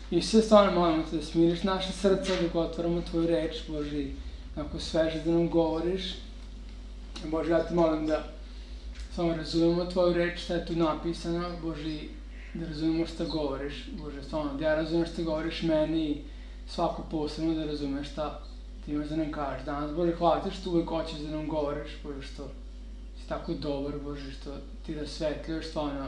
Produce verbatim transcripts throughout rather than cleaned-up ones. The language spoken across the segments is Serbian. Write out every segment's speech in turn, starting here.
I sve stvarno molimo te da smiriš naše srca dok otvaramo tvoju reč, Bože, ako sveže da nam govoriš. Bože, ja te molim da samo razumemo tvoju reč, šta je tu napisano, Bože, da razumemo šta govoriš, Bože, stvarno, da ja razumem šta govoriš meni i svako posebno da razumeš šta ti imaš da nam kažeš danas. Bože, hvala te što uvek hoćeš da nam govoriš, Bože, što si tako dobar, Bože, što ti rasvetljuješ stvarno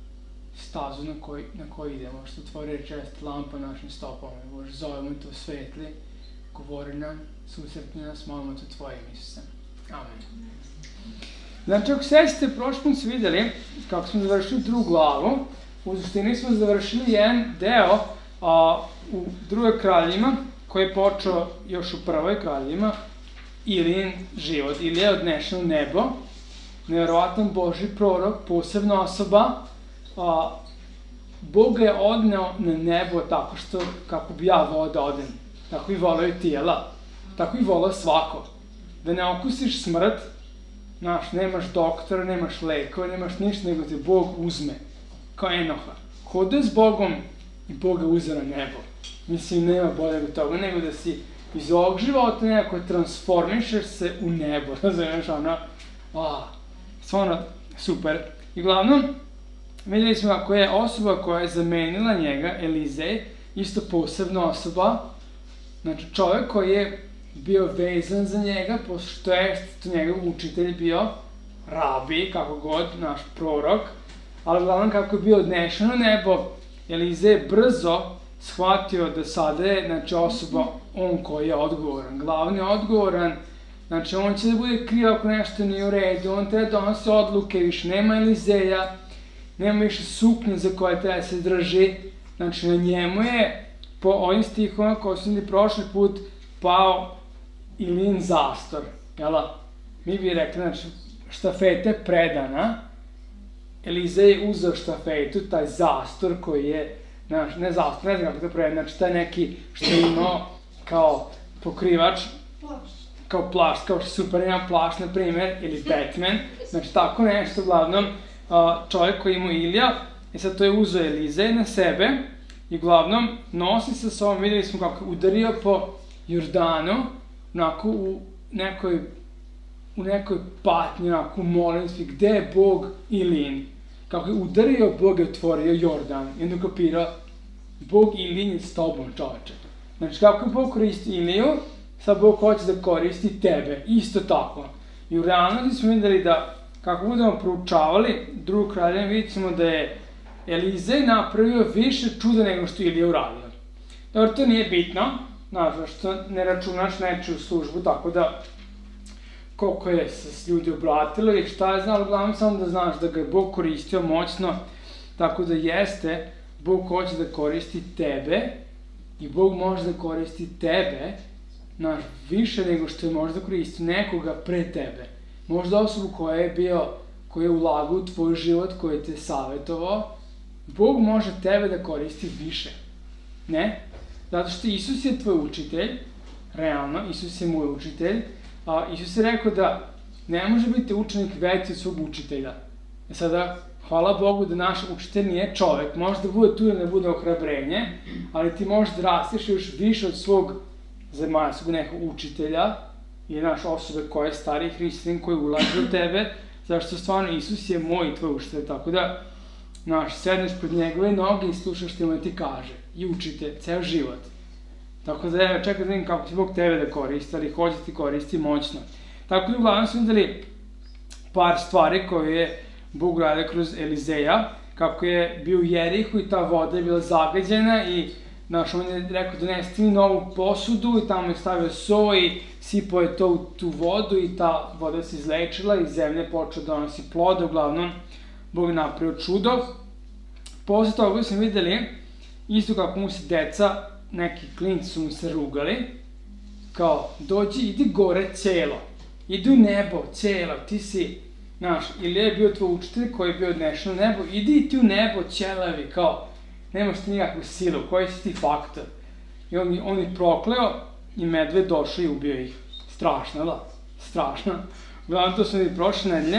stazu na koji, na koji idemo, što tvoja reč jeste lampa našim stopama, Bože, zovemo to svetli, govori nam, susretni nas, molimo te tvojim Isuse. Amen. Znači, ako sećate, prošli put su videli kako smo završili drugu glavu, u suštini smo završili jedan deo a, u drugoj kraljima, koji je počeo još u prvoj kraljima, Ilijin život. Ilija je odnešen u nebo, nevjerovatan Božji prorok, posebna osoba. A, Bog je odneo na nebo tako što, kako bi ja volao da odem, tako i volao i tijela, tako i volao svako. Da ne okusiš smrt, znaš, nemaš doktora, nemaš lekova, nemaš ništa, nego te Bog uzme, kao Enoha. Hodao s Bogom i Bog ga uzeo na nebo. Mislim, nema bolje od toga, nego da si iz ovog života nekako transformišeš se u nebo, razumiješ, ono, a, stvarno, super. I uglavnom, vidjeli smo kako je osoba koja je zamenila njega, Elizej, isto posebna osoba, znači čovjek koji je bio vezan za njega, pošto je to njegov učitelj bio, rabi, kako god, naš prorok, ali uglavnom kako je bio odnešen u nebo, Elizej je brzo shvatio da sada je, znači, osoba, on koji je odgovoran, glavni odgovoran, znači on će da bude kriv ako nešto nije u redu, on treba da donosi odluke, više nema Elizeja, nema više suknje za koje treba se drži, znači na njemu je, po ovim stihoma koji su imali prošli put, pao Ilijin zastor, jela? Mi bi rekli, znači, štafeta je predana, Elizej je uzeo štafetu, taj zastor koji je, znaš, ne zastor, ne znam kako to predano, znači taj neki što je imao kao pokrivač, kao plašt, kao što Superman plašt, na primjer, ili Batman, znači tako nešto, uglavnom, čovjek koji imao Ilija, i sad to je uzeo Elizej na sebe, i uglavnom nosi sa sobom, vidjeli smo kako je udario po Jordanu, onako u nekoj, u nekoj patnji, onako u molitvi, gde je Bog Ilijin. Kako je udario, Bog je otvorio Jordan. I onda kapirao, Bog Ilijin je s tobom, čoveče. Znači, kako je Bog koristi Iliju, sad Bog hoće da koristi tebe. Isto tako. I u realnosti smo videli da, kako budemo proučavali drugu kraljevinu, vidjet ćemo da je Elizej napravio više čuda nego što Ilija uradio. Dobro, to nije bitno, znaš, što ne računaš nečiju službu, tako da koliko je se ljudi obratilo i šta je znalo, uglavnom samo da znaš da ga je Bog koristio moćno, tako da jeste, Bog hoće da koristi tebe i Bog može da koristi tebe, znaš, više nego što je možda koristi nekoga pre tebe. Možda osobu koja je bio, koja je ulagao u tvoj život, koja je te savjetovao, Bog može tebe da koristi više, ne? Zato što Isus je tvoj učitelj, realno, Isus je moj učitelj, a Isus je rekao da ne može biti učenik veći od svog učitelja. E sada, hvala Bogu da naš učitelj nije čovek, može da bude tu ili ne bude ohrabrenje, ali ti možeš da rastiš još više od svog zemaljskog nekog učitelja ili naš osobe koja je stari hrišćanin koji ulaže u tebe, zašto stvarno Isus je moj i tvoj učitelj, tako da naš, sedneš pred njegove noge i slušaš što ima ti kaže i učite ceo život. Tako da evo, čekaj da vidim kako će Bog tebe da koristi, ali hoće ti koristi moćno. Tako da uglavnom smo videli par stvari koje je Bog uradio kroz Elizeja, kako je bio u Jerihu i ta voda je bila zagađena i znaš, on je rekao donesti mi novu posudu i tamo je stavio so i sipao je to u tu vodu i ta voda se izlečila i zemlja je počela da donosi plode, uglavnom Bog je napravio čudo. Posle toga smo videli isto kako mu se deca, neki klinci su mu se rugali, kao dođi, idi gore celo, idi u nebo celo, ti si, znaš, ili je bio tvoj učitelj koji je bio odnešen u nebo, idi ti u nebo ćelavi, kao, nemaš ti nikakvu silu, koji si ti faktor. I on, on je prokleo i medved došao i ubio ih. Strašno, da? Strašno. Uglavnom, to su mi prošle nedelje,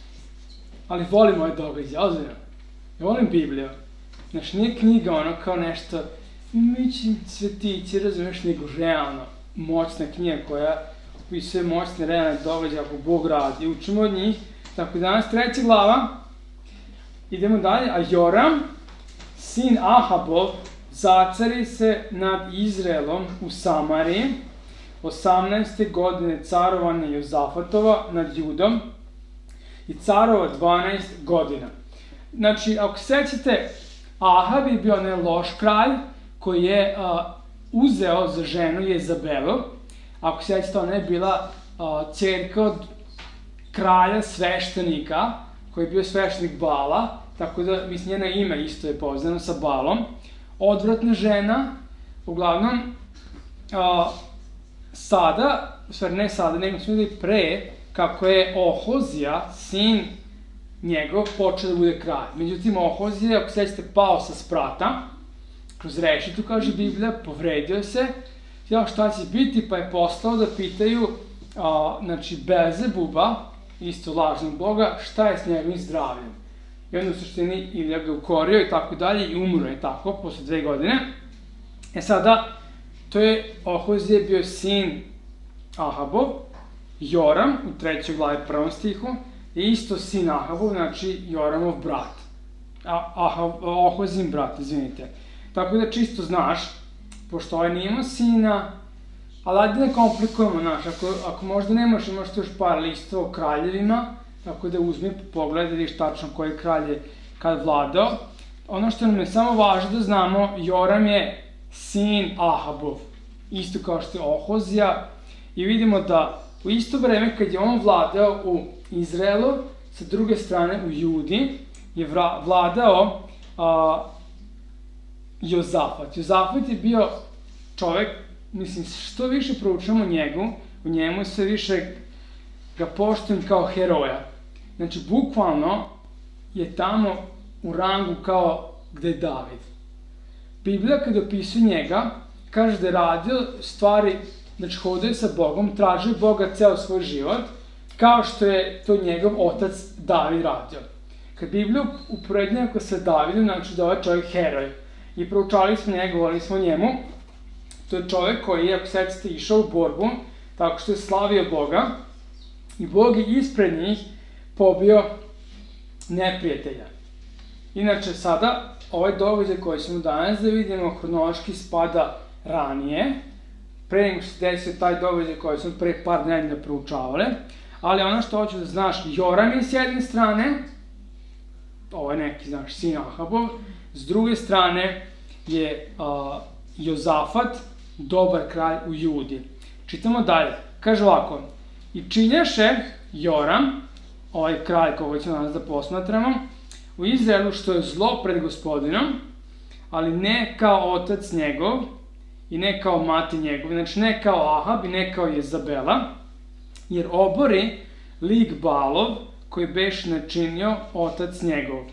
ali volim ove događaje, ozbiljno. Ja volim Bibliju. Znaš, nije knjiga ono kao nešto mići svetići, razumeš, nego realno moćna knjiga koja opisuje moćne realne događaje ako Bog radi. Učimo od njih. Tako danas treća glava. Idemo dalje. A Joram, sin Ahabov, zacari se nad Izraelom u Samariji osamnaeste godine carovanja Jozafatova nad Judom i carova dvanaest godina. Znači, ako sećate, Ahab je bio onaj loš kralj koji je a, uzeo za ženu Jezabelu. Ako sećate, ona je bila a, ćerka od kralja sveštenika, koji je bio sveštenik Bala, tako da, mislim, njeno ime isto je poznano sa Balom. Odvratna žena, uglavnom, a, sada, u stvari ne sada, nego smo videli pre, kako je Ohozija, sin njegov, počeo da bude kralj. Međutim, Ohozija, ako sećate, pao sa sprata, kroz rešitu, kaže Biblija, povredio se, ja šta će biti, pa je poslao da pitaju, a, znači, Belzebuba, isto lažnog boga, šta je s njegovim zdravljem. I onda u suštini Ilija ga ukorio i tako dalje i umro je tako, posle dve godine. E sada, to je Ohozije bio sin Ahabov, Joram, u trećoj glavi prvom stihu, je isto sin Ahabov, znači Joramov brat. Ahav, Ohozin brat, izvinite. Tako da čisto znaš, pošto ovaj nije imao sina, ali ajde ne komplikujemo, znaš, ako, ako možda nemaš, imaš još par listova o kraljevima, tako da uzmi, pogledaj, da vidiš tačno koji kralj je kad vladao. Ono što nam je samo važno da znamo, Joram je sin Ahabov, isto kao što je Ohozija, i vidimo da u isto vreme kad je on vladao u Izraelu, sa druge strane u Judi, je vladao a, Jozafat. Jozafat je bio čovek, mislim, što više proučamo njegu, u njemu sve više ga poštujem kao heroja. Znači, bukvalno je tamo u rangu kao gde je David. Biblija kada opisuje njega, kaže da je radio stvari, znači hodio sa Bogom, tražio Boga ceo svoj život, kao što je to njegov otac David radio. Kad Bibliju uporednjava sa Davidom, znači da je ovaj čovjek heroj. I proučali smo njega, govorili smo o njemu. To je čovjek koji je, ako sećate, išao u borbu, tako što je slavio Boga, i Bog je ispred njih pobio neprijatelja. Inače, sada, ovaj događaj koji ćemo danas da vidimo, hronološki spada ranije, pre nego što se desio taj događaj koji smo pre par nedelja proučavali, ali ono što hoću da znaš, Joram je s jedne strane, ovo je neki, znaš, sin Ahabov, s druge strane je a, Jozafat, dobar kralj u Judi. Čitamo dalje, kaže ovako, i činjaše Joram, ovaj kralj koga ćemo danas da posmatramo, u Izraelu što je zlo pred Gospodinom, ali ne kao otac njegov i ne kao mati njegov, znači ne kao Ahab i ne kao Jezabela, jer obori lik Balov koji beš načinio otac njegov.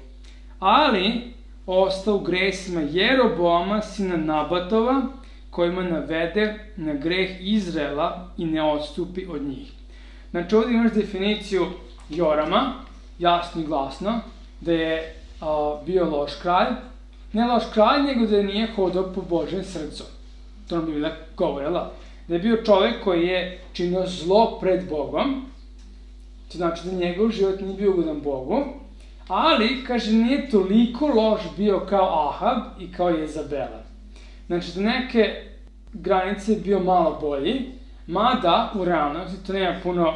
Ali ostao u gresima Jeroboama, sina Nabatova, kojima navede na greh Izraela i ne odstupi od njih. Znači ovdje imaš definiciju Jorama, jasno i glasno, da je a, bio loš kralj, ne loš kralj, nego da nije hodao po Božjem srcu. To nam bi bila govorila. Da je bio čovek koji je činio zlo pred Bogom, to znači da njegov život nije bio ugodan Bogu, ali, kaže, nije toliko loš bio kao Ahab i kao Jezabela. Znači, do neke granice je bio malo bolji, mada u realnosti to nema puno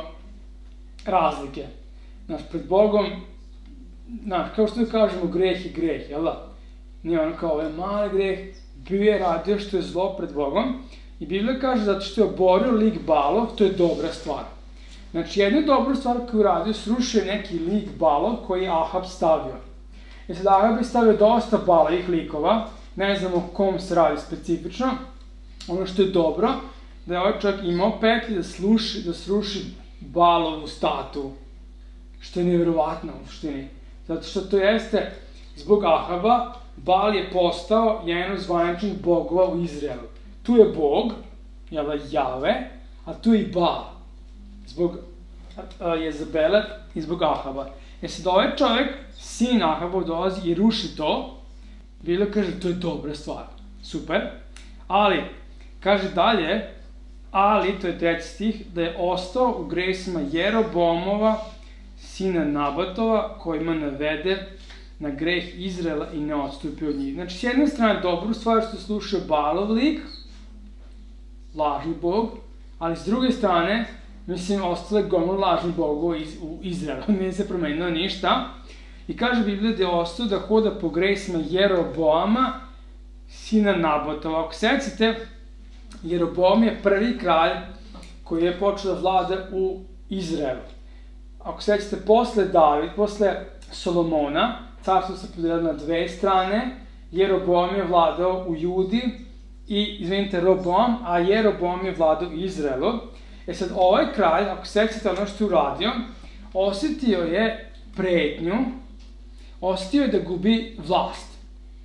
razlike. Znači, pred Bogom, znaš, kao što da kažemo, greh je greh, jel da? Nije ono kao ovaj mali greh, bio je radio što je zlo pred Bogom, i Biblija kaže zato što je oborio lik Balov, to je dobra stvar. Znači, jedna dobra stvar koju je radio, srušio neki lik Balov koji je Ahab stavio. I sad Ahab je stavio dosta Balovih likova, ne znamo o kom se radi specifično. Ono što je dobro, da je ovaj čovjek imao petlje da, sluši, da sruši Balovu statu, što je nevjerovatno u suštini. Zato što to jeste, zbog Ahaba, Bal je postao jedan od zvaničnih bogova u Izraelu. Tu je Bog, jel da, Jave, a tu je i Bal, zbog a, Jezabele i zbog Ahaba. Jer sad ovaj čovjek, sin Ahabov, dolazi i ruši to, Biblija kaže, to je dobra stvar. Super. Ali, kaže dalje, ali, to je treći stih, da je ostao u gresima Jeroboamova, sina Nabatova, kojima navede na greh Izraela i ne odstupi od njih. Znači, s jedne strane, dobru stvar što slušao Baalov lik, lažni bog, ali s druge strane, mislim, ostalo je gomor lažnih bogova u Izraelu, nije se promenilo ništa. I kaže Biblija da je ostao da hoda po gresima Jeroboama, sina Nabatova. Ako sećate, Jeroboam je prvi kralj koji je počeo da vlada u Izraelu. Ako sećate, posle David, posle Solomona, carstvo se podelilo na dve strane, Jeroboam je vladao u Judi i, izvinite, Roboam, a Jeroboam je vladao u Izraelu. E sad, ovaj kralj, ako sećate ono što je uradio, osetio je pretnju, osetio je da gubi vlast.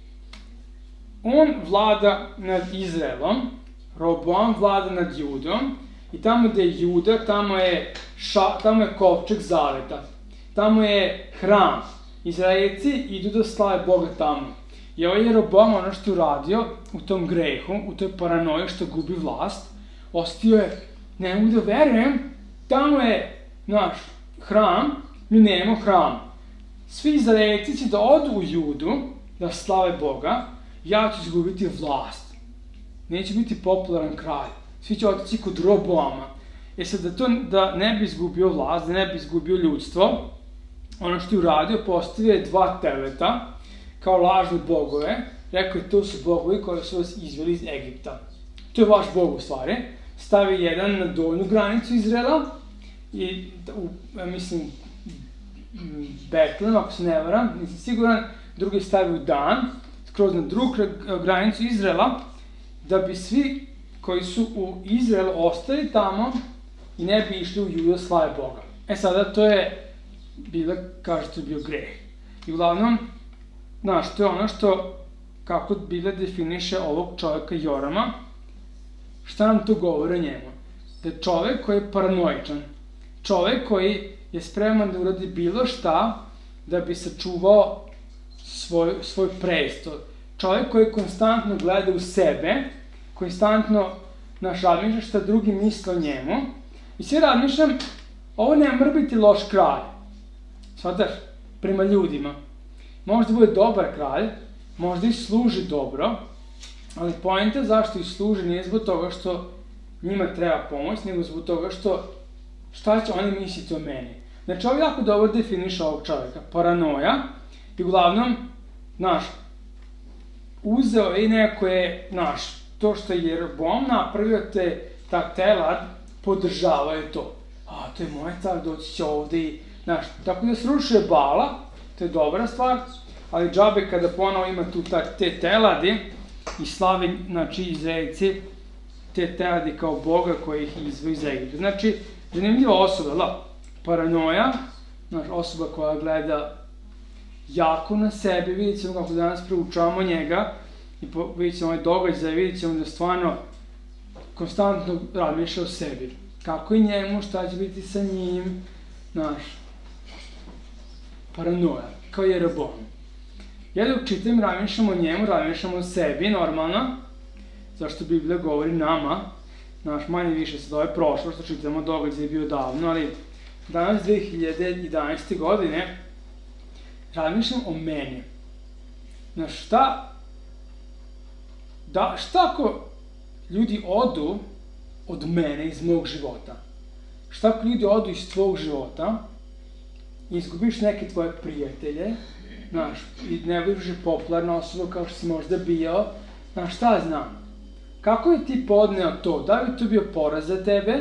On vlada nad Izraelom, Roboam vlada nad Judom, i tamo gde je Juda, tamo je, ša, tamo je kovčeg zaveta, tamo je hram. Izraelci idu da slave Boga tamo. I ovaj Jeroboam, ono što je uradio u tom grehu, u toj paranoji što gubi vlast, osetio je, ne mogu da verujem, tamo je naš hram, mi nemamo hram. Svi Izraelci će da odu u Judu, da slave Boga, ja ću izgubiti vlast. Neće biti popularan kralj. Svi će otići kod Roboama. E sad, da, to, da ne bi izgubio vlast, da ne bi izgubio ljudstvo, ono što je uradio, postavio je dva teleta, kao lažne bogove. Rekao je, to su bogovi koji su vas izveli iz Egipta. To je vaš bog u stvari. Stavi jedan na donju granicu Izraela i, u, mislim, Betlem, ako se ne varam, nisam siguran, drugi stavi u Dan, skroz na drugu granicu Izraela, da bi svi koji su u Izraelu ostali tamo i ne bi išli u Judu slave Boga. E sada, to je bilo, kažete, bio greh. I uglavnom, znaš, to je ono što, kako Biblija definiše ovog čovjeka Jorama, šta nam to govori o njemu? Da je čovjek koji je paranoičan, čovjek koji je spreman da uradi bilo šta da bi sačuvao svoj, svoj presto. Čovjek koji konstantno gleda u sebe, konstantno naš razmišlja šta drugi misle o njemu. I sve razmišljam, ovo ne mora biti loš kralj. Shvataš? Prema ljudima. Možda bude dobar kralj, možda i služi dobro, ali poenta zašto i služi nije zbog toga što njima treba pomoć, nego zbog toga što šta će oni misliti o meni. Znači, ovo jako dobro definiše ovog čovjeka. Paranoja i uglavnom, znaš, uzeo je neko je, znaš, to što je Jeroboam napravio te, ta telad, podržava je to. A, to je moj car, doći će ovde i, znaš, tako da srušuje Baala, to je dobra stvar, ali džabe kada ponovo ima tu ta, te teladi i slavi, znači, Izraelci, te teladi kao Boga koji ih izveo iz Egipta. Znači, zanimljiva osoba, da, paranoja, znaš, osoba koja gleda jako na sebe, vidjet ćemo kako danas proučavamo njega i vidjet ćemo ovaj događaj, vidjet ćemo da stvarno konstantno razmišlja o sebi. Kako i njemu, šta će biti sa njim, znaš, paranoja, kao Jeroboam. Ja dok čitam, razmišljam o njemu, razmišljam o sebi, normalno, zašto Biblija govori nama, znaš, manje više sad ovo je prošlo, što čitamo, događaj je bio davno, ali danas dve hiljade jedanaeste. godine razmišljam o meni. Znaš, šta, da, šta ako ljudi odu od mene, iz mog života? Šta ako ljudi odu iz tvog života i izgubiš neke tvoje prijatelje, znaš, i ne budeš popularna osoba kao što si možda bio, znaš, šta znam? Kako je ti podneo to? Da li to bio poraz za tebe?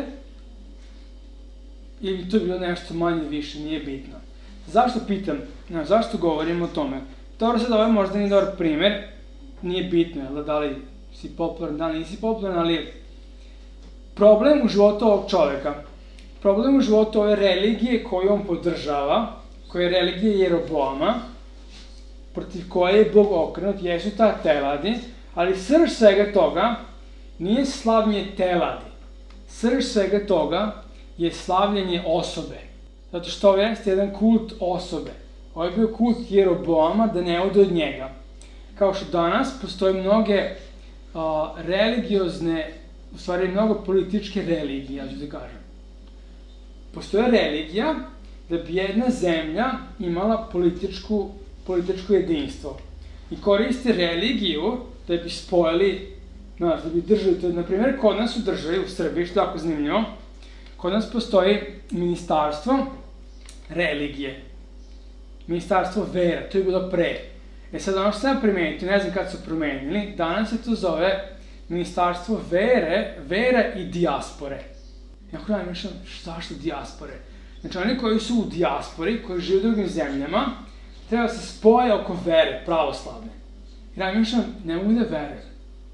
Ili to bilo nešto manje više, nije bitno. Zašto pitam? Znaš, zašto govorim o tome? Dobro, sad ovo je možda nije dobar primer, nije bitno, jel, da li si popularan, da li nisi popularan, ali problem u životu ovog čoveka, problem u životu ove religije koju on podržava, koja je religija Jeroboama, protiv koje je Bog okrenut, jesu ta teladi, ali srž svega toga nije slavljenje teladi. Srž svega toga je slavljenje osobe. Zato što ovo jeste jedan kult osobe. Ovo je bio kult Jeroboama da ne ode od njega. Kao što danas postoje mnoge a, religiozne, u stvari mnogo političke religije, ja ću da kažem. Postoje religija da bi jedna zemlja imala političku, političko jedinstvo. I koriste religiju da bi spojili, znaš, da bi držali to. Naprimjer, kod nas u državi, u Srbiji, što je jako zanimljivo, kod nas postoji ministarstvo religije. Ministarstvo vera, to je bilo pre. E sad, ono što sam primetio, ne znam kad su promenili, danas se to zove Ministarstvo vere, vera i dijaspore. Jako da mišljam, zašto dijaspore? Znači, oni koji su u dijaspori, koji žive u drugim zemljama, treba se spoje oko vere, pravoslavne. Jer ja mišljam, ne mogu da verujem.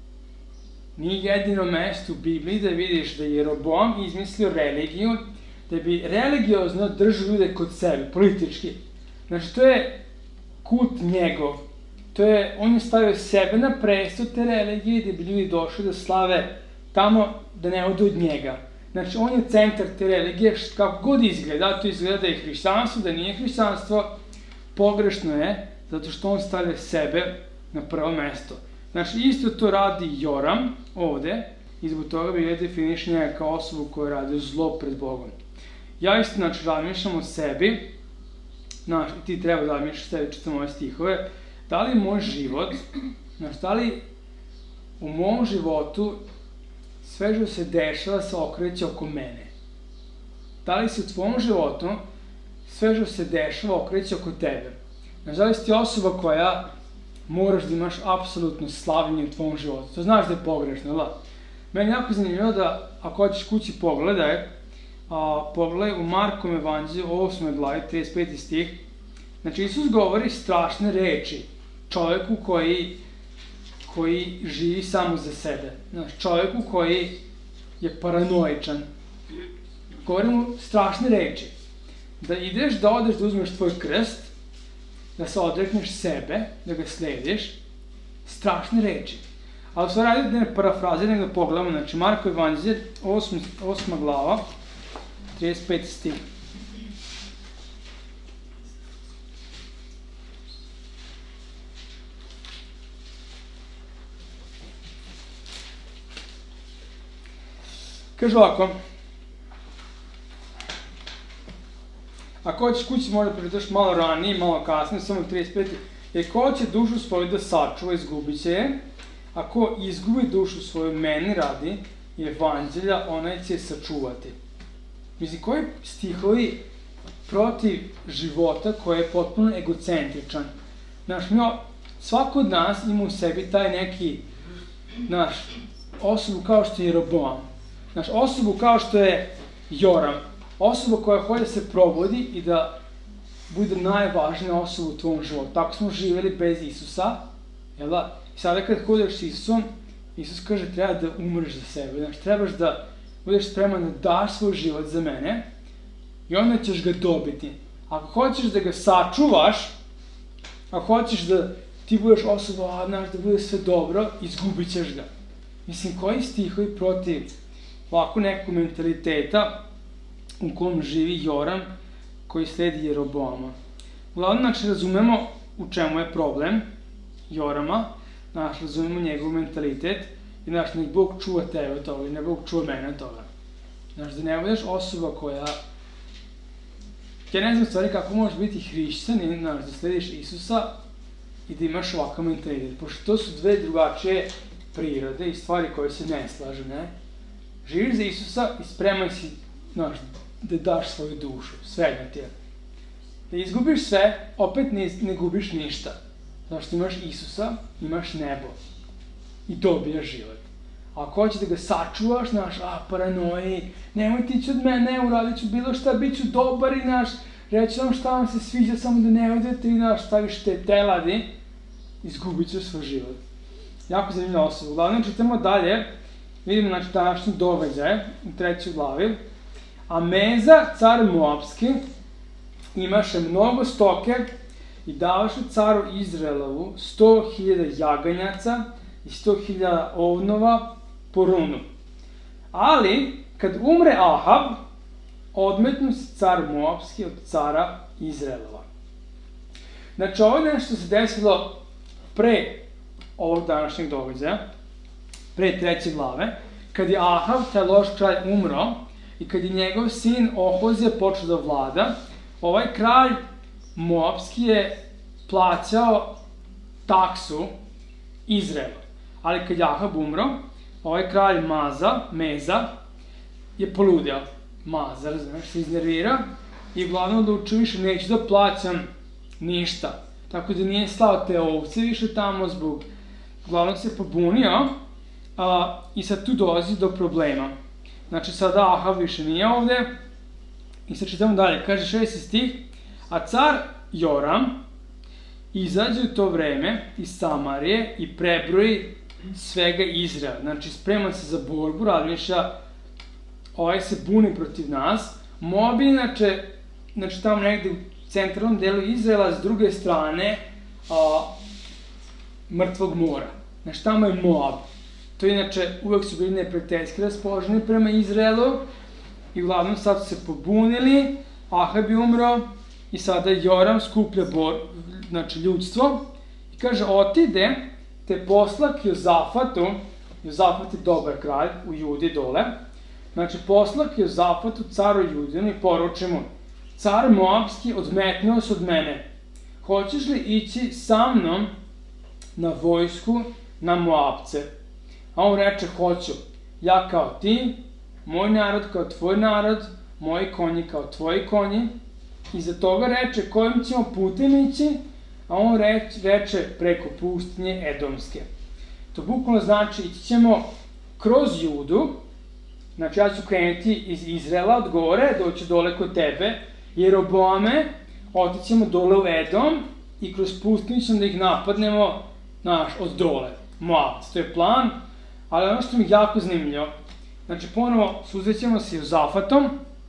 Nije jedino mesto u Bibliji da vidiš da je Jeroboam izmislio religiju, da bi religiozno držao ljude kod sebe, politički. Znači, to je kult njegov. To je, on je stavio sebe na presto te religije gde bi ljudi došli da slave tamo, da ne odu od njega. Znači, on je centar te religije, kako god izgleda, to izgleda da je hrišćanstvo, da nije hrišćanstvo, pogrešno je, zato što on stavlja sebe na prvo mesto. Znači, isto to radi Joram ovde, i zbog toga bi je definiš njega kao osobu koja radi zlo pred Bogom. Ja isto, znači, razmišljam o sebi, znači, ti treba da razmišljaš o sebi, čitam ove stihove, da li moj život, znači, da li u mom životu sve što se dešava se okreće oko mene? Da li se u tvom životu sve što se dešava okreće oko tebe? Znači, da li si ti osoba koja moraš da imaš apsolutno slavljenje u tvom životu? To znaš da je pogrešno, ali? Meni je jako zanimljivo da, ako hoćeš kući pogledaj, a, pogledaj u Markom evanđelju, osmoj glavi, trideset peti stih. Znači, Isus govori strašne reči čoveku koji, koji živi samo za sebe. Znači, čoveku koji je paranoičan. Govori mu strašne reči. Da ideš, da odeš, da uzmeš tvoj krst, da se odrekneš sebe, da ga slediš, strašne reči. Ali sve radi da ne parafraziram, da pogledamo, znači Marko evanđelje, osma glava, trideset peti stih. Kaže ovako, ako hoćeš kući možda pročitaš malo ranije, malo kasnije, samo trideset peti. Jer ko će dušu svoju da sačuva, izgubit će je. Ako izgubi dušu svoju meni radi evanđelja, onaj će je sačuvati. Mislim, koji stihovi protiv života koji je potpuno egocentričan. Znaš, mi, svako od nas ima u sebi taj neki, znaš, osobu kao što je Jeroboam. Znaš, osobu kao što je Joram. Osoba koja hoće da se probudi i da bude najvažnija osoba u tvom životu. Tako smo živjeli bez Isusa, jel da? I sada kad hodeš s Isusom, Isus kaže treba da umreš za sebe. Znaš, trebaš da budeš spreman da daš svoj život za mene i onda ćeš ga dobiti. Ako hoćeš da ga sačuvaš, ako hoćeš da ti budeš osoba, a, znaš, da bude sve dobro, izgubit ćeš ga. Mislim, koji stihovi protiv ovako nekog mentaliteta u kom živi Joram, koji sledi Jeroboama. Uglavnom, znači, razumemo u čemu je problem Jorama, znači, razumemo njegov mentalitet i, znači, nek Bog čuva tebe od toga i ne Bog čuva mene od toga. Znači, da ne budeš osoba koja... Ja ne znam stvari kako možeš biti hrišćan i, znači, da slediš Isusa i da imaš ovakav mentalitet, pošto to su dve drugačije prirode i stvari koje se ne slažu, ne? Živiš za Isusa i spreman si, znaš, da daš svoju dušu, sve na tijelu. Da izgubiš sve, opet ne, ne gubiš ništa. Zato što imaš Isusa, imaš nebo i dobijaš život. A ako hoćeš da ga sačuvaš, znaš, a, paranoji, nemoj ti ću od mene, uradit ću bilo šta, bit ću dobar i, znaš, reći vam šta vam se sviđa, samo da ne odete i, znaš, staviš te teladi, izgubit ćeš svoj život. Jako zanimljiva osoba. Uglavnom, čitamo dalje, vidimo, znači, današnji događaj u trećoj glavi. Ameza, car Moabski, imaše mnogo stoke i davaše caru Izraelovu sto hiljada jaganjaca i sto hiljada ovnova po runu. Ali, kad umre Ahab, odmetnu se car Moabski od cara Izraelova. Znači, ovo je nešto se desilo pre ovog današnjeg događaja. pre treće glave, kad je Ahav, taj loš kralj, umro i kad je njegov sin Ohozija počeo da vlada, ovaj kralj Moabski je plaćao taksu Izraelu. Ali kad je Ahab umro, ovaj kralj Maza, Meza, je poludeo. Maza, razumiješ, se iznervira i uglavnom odlučio više neću da plaćam ništa. Tako da nije slao te ovce više tamo zbog... Uglavnom se pobunio a, i sad tu dolazi do problema. Znači sada Ahab više nije ovde i sad čitamo dalje. Kaže šesti stih, a car Joram izađe u to vreme iz Samarije i prebroji svega Izraela. Znači sprema se za borbu, razmišlja, ovaj se buni protiv nas. Moab je inače, znači tamo negde u centralnom delu Izraela, s druge strane a, mrtvog mora. Znači tamo je Moab. To inače uvek su bili neprijateljski raspoloženi prema Izraelu i uglavnom sad su se pobunili, Ahab je umro i sada Joram skuplja bor, znači ljudstvo i kaže otide te posla k Jozafatu, Jozafat je dobar kralj u Judi dole, znači posla k Jozafatu, caru Judinu i poruči mu, car Moabski odmetnuo se od mene, hoćeš li ići sa mnom na vojsku na Moabce? A on reče, hoću, ja kao ti, moj narod kao tvoj narod, moji konji kao tvoji konji. Iza toga reče, kojim ćemo putem ići? A on reč, reče, preko pustinje Edomske. To bukvalno znači, ići ćemo kroz Judu, znači ja ću krenuti iz Izraela od gore, doći dole kod tebe, Jeroboame, otićemo dole u Edom i kroz pustinju ćemo da ih napadnemo, znaš, od dole, Moabci. To je plan. Ali ono što mi je jako zanimljivo, znači ponovo susrećemo se Jozafatom.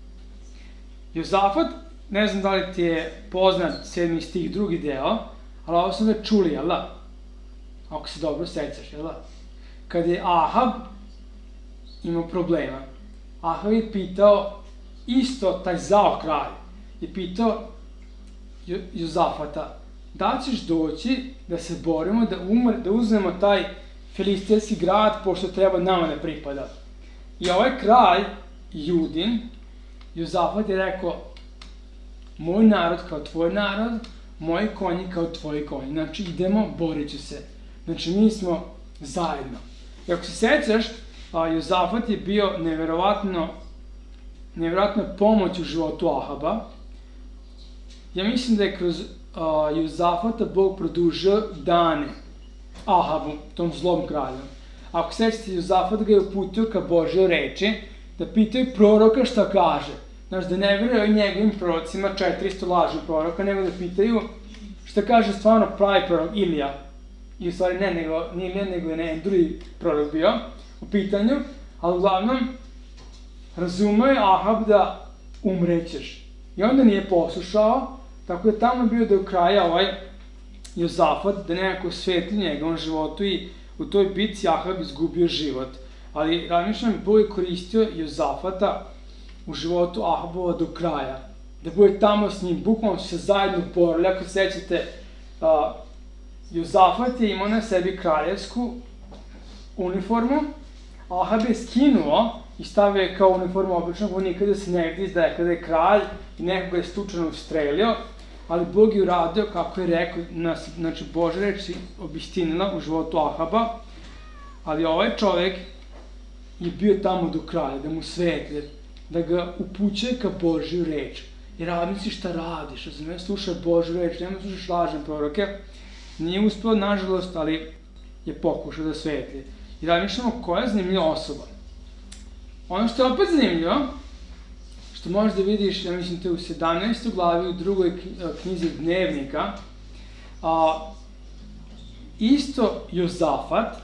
Jozafat, ne znam da li ti je poznat sedmi stih, drugi deo, ali ovo smo već čuli, jel da? Ako se dobro sećaš, jel da? Kad je Ahab imao problema, Ahab je pitao, isto taj zao kralj, je pitao Jozafata, da ćeš doći da se borimo, da, umre, da uzmemo taj filistejski grad, pošto treba nama ne pripada. I ovaj kralj, Judin, Jozafat je rekao, moj narod kao tvoj narod, moji konji kao tvoji konji. Znači idemo, borit ću se. Znači mi smo zajedno. I ako se sećaš, Jozafat je bio neverovatno, neverovatno pomoć u životu Ahaba. Ja mislim da je kroz Jozafata Bog produžio dane Ahabu, tom zlom kralju. Ako sećate, Jozafat ga je uputio ka Božjoj reči, da pitaju proroka šta kaže. Znači, da ne vjeruju njegovim prorocima, četiristo lažnih proroka, nego da pitaju šta kaže stvarno pravi prorok Ilija. I u stvari ne, nego, nije Ilija, nego je ne, drugi prorok bio u pitanju, ali uglavnom razumeo je Ahab da umrećeš. I onda nije poslušao, tako da tamo je bio do kraja ovaj Jozafat, da nekako svetli njegovom životu i u toj bitci Ahab izgubio život. Ali razmišljam, Bog je koristio Jozafata u životu Ahabova do kraja. Da bude tamo s njim, bukvalno su se zajedno borili. Ako se sećate, uh, Jozafat je imao na sebi kraljevsku uniformu, Ahab je skinuo i stavio je kao uniformu običnog vojnika da se negdje izdaje kada je kralj i nekoga je slučajno ustrelio, ali Bog je uradio kako je rekao, znači Božja reč je obistinila u životu Ahaba, ali ovaj čovek je bio tamo do kraja, da mu svetlje, da ga upućuje ka Božju reč. Jer razmisli šta radiš, razumiješ, slušaj Božju reč, nema slušaš lažne proroke. Nije uspeo, nažalost, ali je pokušao da svetlje. I razmišljamo koja je zanimljiva osoba. Ono što je opet zanimljivo, što možeš da vidiš, ja mislim, to je u sedamnaestoj glavi, u drugoj knjizi Dnevnika, a, isto Jozafat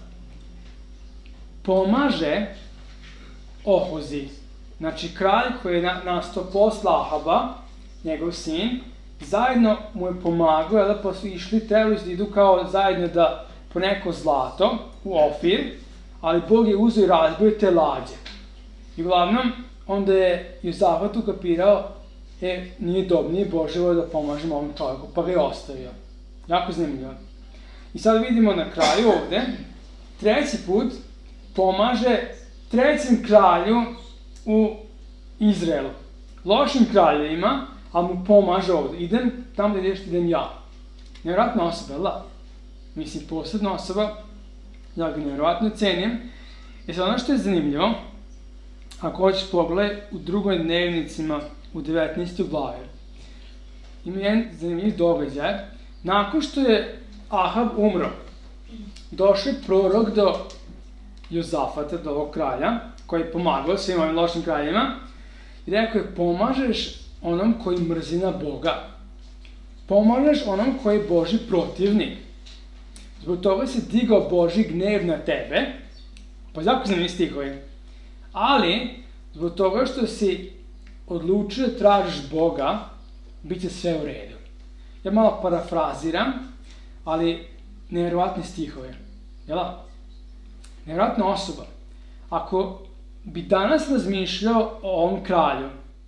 pomaže Ohozi. Znači, kralj koji je nastao posle Ahaba, njegov sin, zajedno mu je pomagao, da pa su išli, trebali da idu kao zajedno da po neko zlato u Ofir, ali Bog je uzeo i razbio te lađe. I uglavnom, onda je Jozafat ukapirao, e, nije dobro, nije Božje da pomažemo ovom čovjeku, pa ga je ostavio. Jako zanimljivo. I sad vidimo na kraju ovde, treći put pomaže trećem kralju u Izraelu. Lošim kraljevima, ali mu pomaže ovde. Idem tamo gde ideš, idem ja. Nevjerojatna osoba, jel da? Mislim, posebna osoba, ja ga nevjerojatno cenim. I sad ono što je zanimljivo, ako hoćeš pogledaj u drugoj dnevnicima u devetnaestoj glavi, ima jedan zanimljiv događaj. Nakon što je Ahab umro, došao je prorok do Jozafata, do ovog kralja, koji je pomagao svim ovim lošim kraljima, i rekao je, pomažeš onom koji mrzi na Boga. Pomažeš onom koji je Božji protivnik. Zbog toga se digao Božji gnev na tebe, pa jako zanimljivi stihovi. Ali, zbog toga što si odlučio da tražiš Boga, bit će sve u redu. Ja malo parafraziram, ali nevjerovatni stihovi. Jela? Nevjerovatna osoba. Ako bi danas razmišljao o ovom kralju,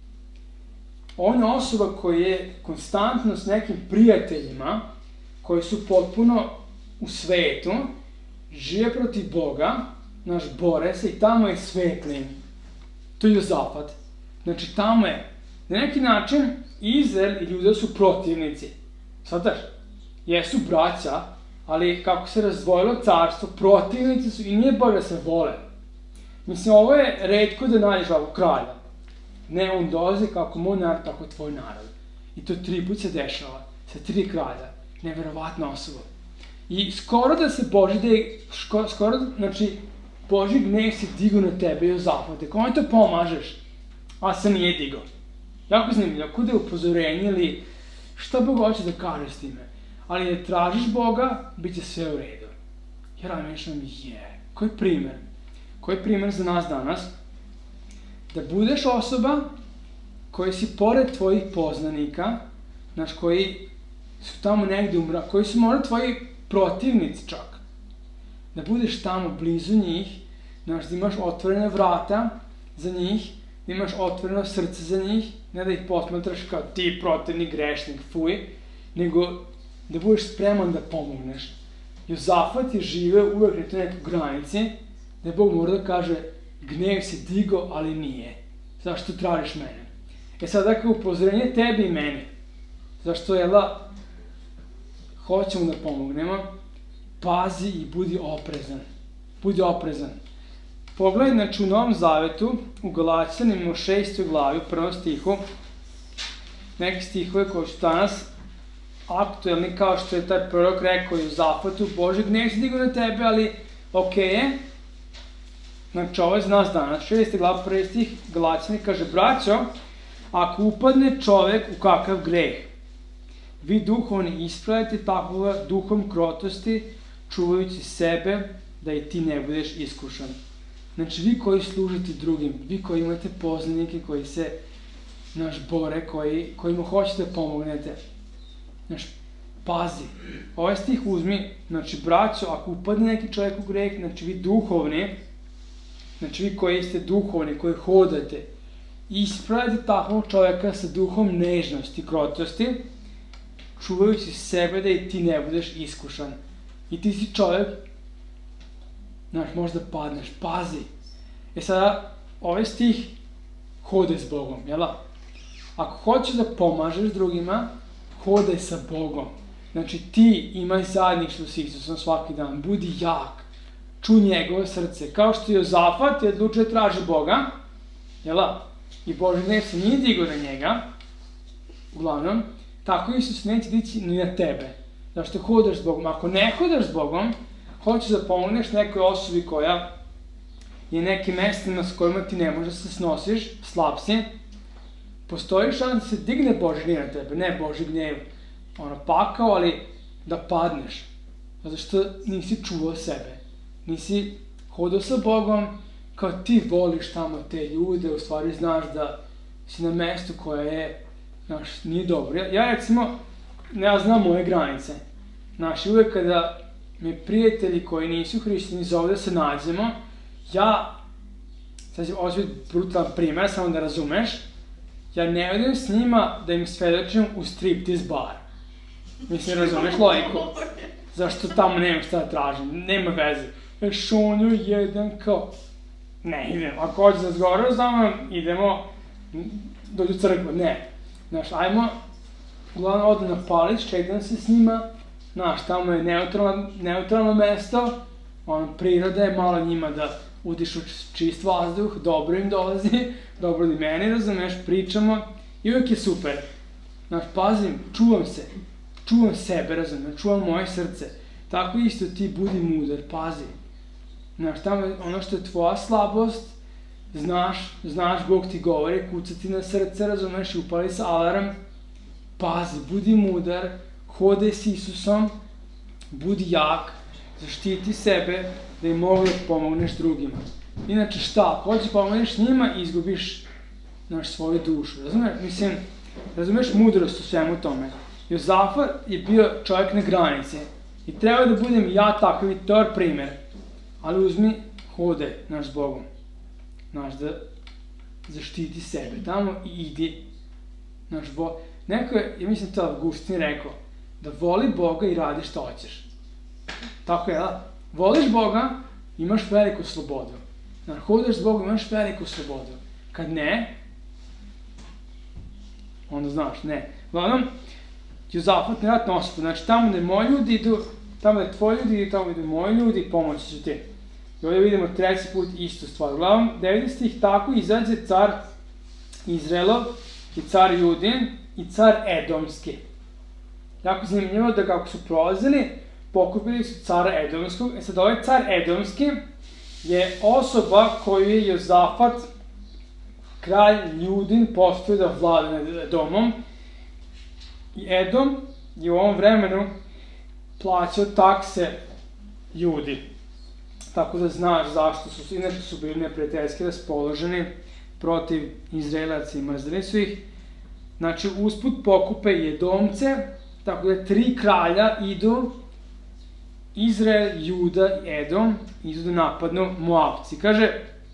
on je osoba koja je konstantno s nekim prijateljima, koji su potpuno u svetu, žive protiv Boga, naš bore se i tamo je svetlin. To je Jozafat. Znači tamo je, na neki način, Izrael i Juda su protivnici. Svataš? Jesu braća, ali kako se razdvojilo carstvo, protivnici su i nije baš da se vole. Mislim, ovo je retko da nađeš ovog kralja. Ne, on dolazi kako moj narod, tako tvoj narod. I to tri put se dešava, sa tri kralja. Neverovatna osoba. I skoro da se Boži, da je, skoro, znači, Boži gnev se digo na tebe, Jozafate. Kome to pomažeš? A se nije digo. Jako zanimljivo, kuda je upozorenje ili šta Bog hoće da kaže s time. Ali da tražiš Boga, bit će sve u redu. Jer ja mišljam, je, koji primer? Koji primer za nas danas? Da budeš osoba koji si pored tvojih poznanika, znaš, koji su tamo negde umra, koji su možda tvoji protivnici čak. Da budeš tamo blizu njih, znaš, da imaš otvorene vrata za njih, da imaš otvoreno srce za njih, ne da ih posmatraš kao ti protivnik, grešnik, fuj, nego da budeš spreman da pomogneš. Jozafat je živeo uvek na toj nekoj granici, da je Bog mora da kaže, gnev se digo, ali nije. Zašto tražiš mene? E sad, dakle, upozorenje tebi i meni. Zašto, jela, hoćemo da pomognemo, pazi i budi oprezan. Budi oprezan. Pogledaj, znači, u Novom Zavetu, u Galaćanima u šestoj glavi, u prvom stihu, neki stihove koji su danas aktuelni, kao što je taj prorok rekao Jozafatu, Bože, gnev se digo na tebe, ali okej je. Znači, ovo je za nas danas. šesta glava, prvi stih, Galaćani kaže, braćo, ako upadne čovek u kakav greh, vi duhovni ispravite takvoga duhom krotosti, čuvajući sebe, da i ti ne budeš iskušan. Znači, vi koji služite drugim, vi koji imate poznanike koji se, naš, bore, koji, kojima hoćete da pomognete. Znači, pazi, ovaj stih uzmi, znači, braćo, ako upadne neki čovjek u greh, znači, vi duhovni, znači, vi koji ste duhovni, koji hodate, ispravite takvog čovjeka sa duhom nežnosti, krotosti, čuvajući sebe da i ti ne budeš iskušan. I ti si čovjek, znaš, možda padneš, pazi. E sada, ovaj stih hodaj s Bogom, jela? Ako hoćeš da pomažeš drugima, hodaj sa Bogom. Znači, ti imaj zajedništvo s Isusom svaki dan, budi jak, čuj njegovo srce. Kao što je Jozafat je odlučio da traži Boga, jela? I Boži gnev se nije digao na njega, uglavnom, tako Isus neće dići ni na tebe. Zašto hodaš s Bogom? Ako ne hodaš s Bogom, hoćeš da pomogneš nekoj osobi koja je nekim mestima s kojima ti ne možeš da se snosiš, slab si, postoji šans da se digne Boži gnev na tebe, ne Boži gnev, ono, pakao, ali da padneš. Zato što nisi čuvao sebe, nisi hodao sa Bogom, kao ti voliš tamo te ljude, u stvari znaš da si na mestu koje je, znaš, nije dobro. Ja, ja recimo, ja znam moje granice. Znaš, uvek kada me prijatelji koji nisu hrišćani zove da se nađemo, ja, sad će ovo biti brutalan primer, samo da razumeš, ja ne odem s njima da im svedočim u striptiz bar. Mislim, razumeš logiku? Zašto tamo nema šta da tražim, nema veze. šunju jedan kao, ne idem, ako hoće da zgovaraju za mnom, idemo, dođu crkvu, ne. Znaš, ajmo, uglavnom odu na Palić, čekam se s njima, znaš, tamo je neutralno, neutralno mesto, ono, priroda je malo njima da udišu čist vazduh, dobro im dolazi, dobro i meni, razumeš, pričamo i uvijek je super. Znaš, pazim, čuvam se, čuvam sebe, razumeš, čuvam moje srce. Tako isto ti budi mudar, pazi. Znaš, tamo ono što je tvoja slabost, znaš, znaš, Bog ti govori, kuca ti na srce, razumeš, i upali se alarm. Pazi, budi mudar, hodaj s Isusom, budi jak, zaštiti sebe, da im mogu da pomogneš drugima. Inače šta, ako hoćeš pomogneš njima, izgubiš, znaš, svoju dušu, razumeš? Mislim, razumeš mudrost u svemu tome. Jozafat je bio čovjek na granici i treba da budem ja takav i to je primer. Ali uzmi, hodaj, znaš, s Bogom. Znaš, da zaštiti sebe tamo i idi. Znaš, bo... Neko je, ja mislim to Avgustin rekao, da voli Boga i radi što hoćeš. Tako je, da? Voliš Boga, imaš veliku slobodu. Znaš, hodaš s Bogom, imaš veliku slobodu. Kad ne, onda znaš, ne. Uglavnom, Jozafat nevjerojatno osoba. Znači, tamo gde moji ljudi idu, tamo gde tvoji ljudi idu, tamo gde moji ljudi, pomoći ću ti. I ovdje vidimo treći put istu stvar. Uglavnom, devedesetih tako izađe car Izraelov i car Judin i car Edomski. Jako zanimljivo da kako su prolazili, pokupili su cara Edomskog. E sad, ovaj car Edomski je osoba koju je Jozafat, kralj Judin, postoji da vlada nad Edomom. I Edom je u ovom vremenu plaćao takse Judi. Tako da znaš zašto su, inače su bili neprijateljski raspoloženi protiv Izraelaca i mrzeli su ih. Znači, usput pokupe i Edomce, tako da tri kralja idu, Izrael, Juda i Edom, idu da napadnu Moabci. Kaže,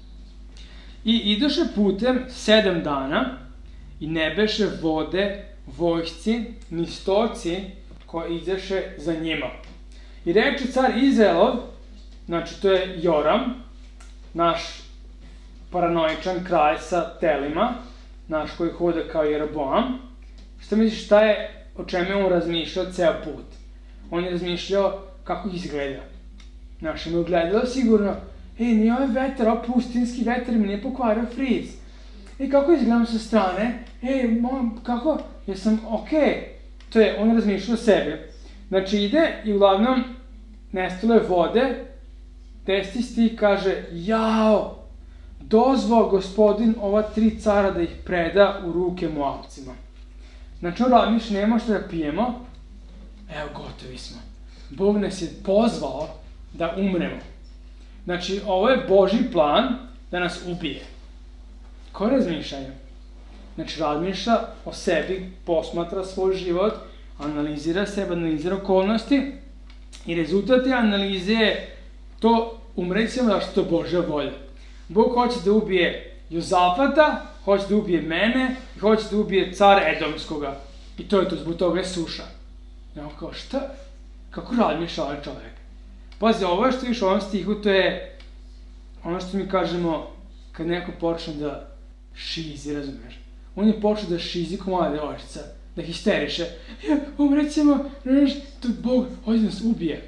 i idoše putem sedam dana i ne beše vode vojsci, ni stoci koji izaše za njima. I reče car Izraelov, znači to je Joram, naš paranoičan kralj sa telima, naš koji hoda kao Jeroboam. Šta misliš šta je, o čemu je on razmišljao ceo put? On je razmišljao kako izgleda. Znaš, im je ugledalo sigurno, e, nije ovaj vetar, ovaj pustinski vetar mi nije pokvario friz. E, kako izgledam sa strane? E, mom, kako? Jesam okej. To je, on je razmišljao o sebi. Znači, ide i uglavnom nestalo je vode, deseti stih kaže, jao, dozvao gospodin ova tri cara da ih preda u ruke Moabcima. Znači, on razmišlja, nema što da pijemo, evo, gotovi smo. Bog nas je pozvao da umremo. Znači, ovo je Božji plan da nas ubije. Koje razmišljanje? Znači, razmišlja o sebi, posmatra svoj život, analizira sebe, analizira okolnosti i rezultat te analize je to, umreći ćemo da što je Božja volja. Bog hoće da ubije Jozafata, hoće da ubije mene i hoće da ubije cara Edomskoga. I to je to, zbog toga je suša. Ja kao, šta? Kako razmišlja ovaj čovjek? Pazi, ovo je što viš u ovom stihu, to je ono što mi kažemo kad neko počne da šizi, razumeš? On je počeo da šizi ko mala devojčica, da histeriše. Ja, umret ćemo, znaš, to Bog hoće da nas ubije.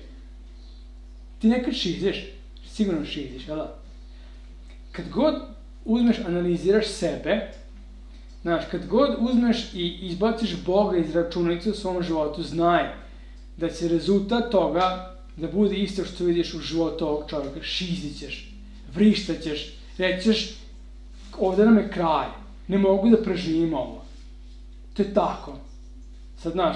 Ti nekad šiziš, sigurno šiziš, jel da? Kad god uzmeš, analiziraš sebe, znaš, kad god uzmeš i izbaciš Boga iz računice u svom životu, znaj da će rezultat toga da bude isto što vidiš u životu ovog čovjeka. Šizit ćeš, vrištat ćeš, rećeš, ovdje nam je kraj, ne mogu da preživim ovo. To je tako. Sad, znaš,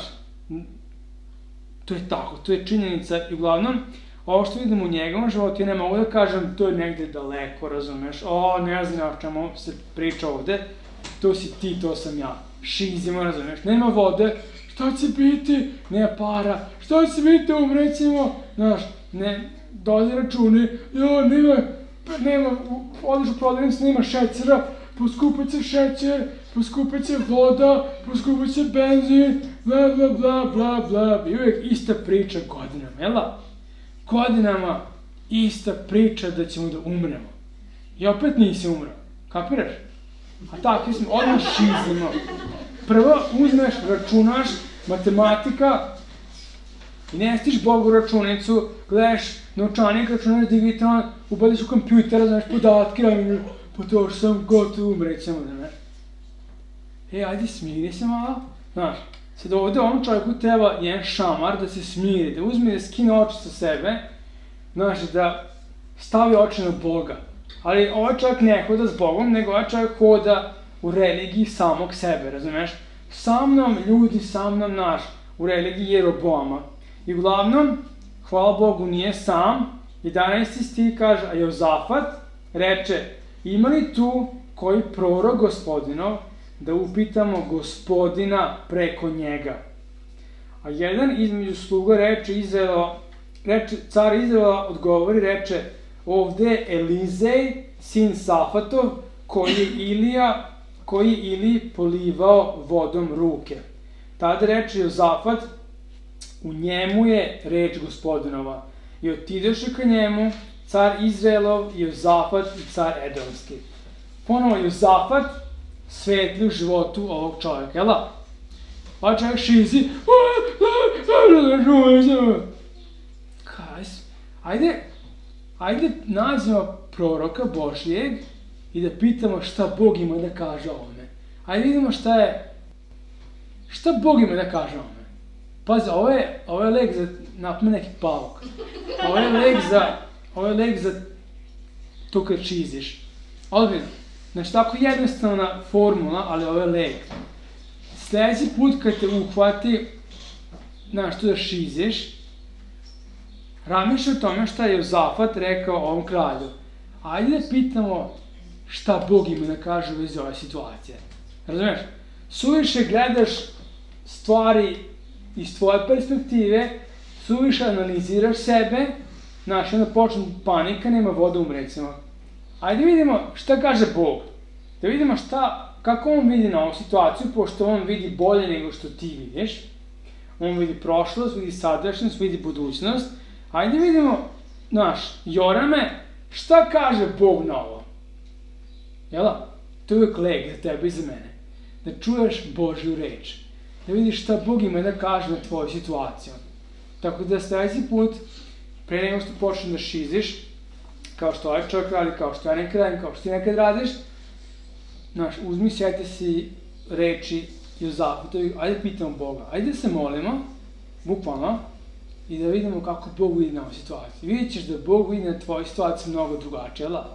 to je tako, to je činjenica i uglavnom, ovo što vidim u njegovom životu, ja ne mogu da kažem, to je negde daleko, razumeš, o, ne znam o čemu se priča ovde, to si ti, to sam ja, šizimo, razumeš, nema vode, šta će biti, nema para, šta će biti, umrećemo, znaš, ne, dolazi računi, jo, nema, nema, odeš u prodavnicu, nema šećera, poskupit će šećer, poskupit će voda, poskupit će benzin, bla, bla, bla, bla, bla, i uvijek ista priča godinama, jel da? Godinama ista priča da ćemo da umremo. I opet nisi umrao. Kapiraš? A takvi smo, odmah šizimo. Prvo uzmeš, računaš, matematika, i ne stiš Bogu računicu, gledaš novčanik, računaš digitalno, ubadiš u kompjuter, znaš podatke, pa to što sam gotovo umrećemo, znaš. E, ajde, smiri se malo, znaš. Sad ovde ovom čovjeku treba jedan šamar da se smiri, da uzme da skine oči sa sebe, znaš, da stavi oči na Boga. Ali ovaj čovjek ne hoda s Bogom, nego ovaj čovjek hoda u religiji samog sebe, razumeš? Sa mnom ljudi, sa mnom naš, u religiji Jeroboama. I uglavnom, hvala Bogu, nije sam, jedanaesti stih kaže, a Jozafat reče, ima li tu koji prorok gospodinov, da upitamo gospodina preko njega? A jedan između sluga reče Izraela, reče, car Izraela odgovori, reče, ovde je Elizej, sin Safatov, koji je Ilija, koji je Ili polivao vodom ruke. Tada reče Jozafat, u njemu je reč gospodinova. I otidoše ka njemu car Izraelov, Jozafat i car Edomski. Ponovo Jozafat svetli u životu ovog čovjeka, jel da? Ovaj čovjek šizi, kaj su? Ajde, ajde nađemo proroka Božijeg i da pitamo šta Bog ima da kaže o ovome. Ajde vidimo šta je, šta Bog ima da kaže o ovome. Pazi, ovo je, ovo je lek za, napome neki pavuk. Ovo je lek za, ovo je lek za to kad čiziš. Odbino. Znači, tako jednostavna formula, ali ovo je lek. Sljedeći put kad te uhvati, znaš, tu da šiziš, razmišljaj o tome šta je Jozafat rekao ovom kralju. Ajde da pitamo šta Bog ima da kaže u vezi ove situacije. Razumiješ? Suviše gledaš stvari iz tvoje perspektive, suviše analiziraš sebe, znaš, onda počne panika, nema voda, umrećemo. Ajde vidimo šta kaže Bog. Da vidimo šta, kako on vidi na ovu situaciju, pošto on vidi bolje nego što ti vidiš. On vidi prošlost, vidi sadašnjost, vidi budućnost. Ajde vidimo, znaš, Jorame, šta kaže Bog na ovo? Jela? To je uvijek lek za tebe i za mene. Da čuješ Božju reč. Da vidiš šta Bog ima da kaže na tvoju situaciju. Tako da sljedeći put, pre nego što počneš da šiziš, kao što ovaj čovjek radi, kao što ja nekad radim, kao što ti nekad radiš, znaš, uzmi, sjeti si reči Jozafatovi, ajde pitamo Boga, ajde se molimo, bukvalno, i da vidimo kako Bog vidi na ovu situaciju. Vidjet ćeš da Bog vidi na tvoju situaciju mnogo drugačije, jel'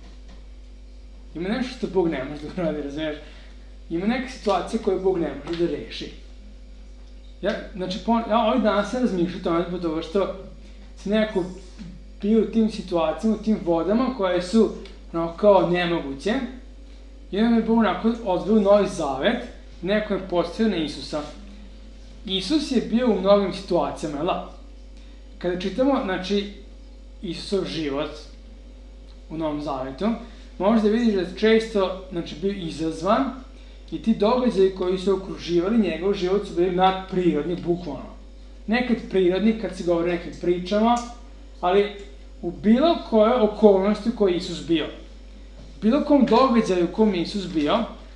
ima nešto što Bog ne može da uradi, razumiješ? Ima neka situacija koju Bog ne može da reši. Ja, znači, ja ovih dana se razmišljam o tome zbog toga što se nekako bio u tim situacijama, u tim vodama koje su onako kao nemoguće. I onda me Bog onako odveo u Novi Zavet, neko je postavio na Isusa. Isus je bio u mnogim situacijama, jel' da? Kada čitamo, znači, Isusov život u Novom Zavetu, možda vidiš da je često, znači, bio izazvan i ti događaji koji su okruživali njegov život su bili nadprirodni, bukvalno. Nekad prirodni, kad se govori o nekim pričama, ali u bilo kojoj okolnosti u kojoj Isus bio. U bilo kom događaju u kom Isus bio,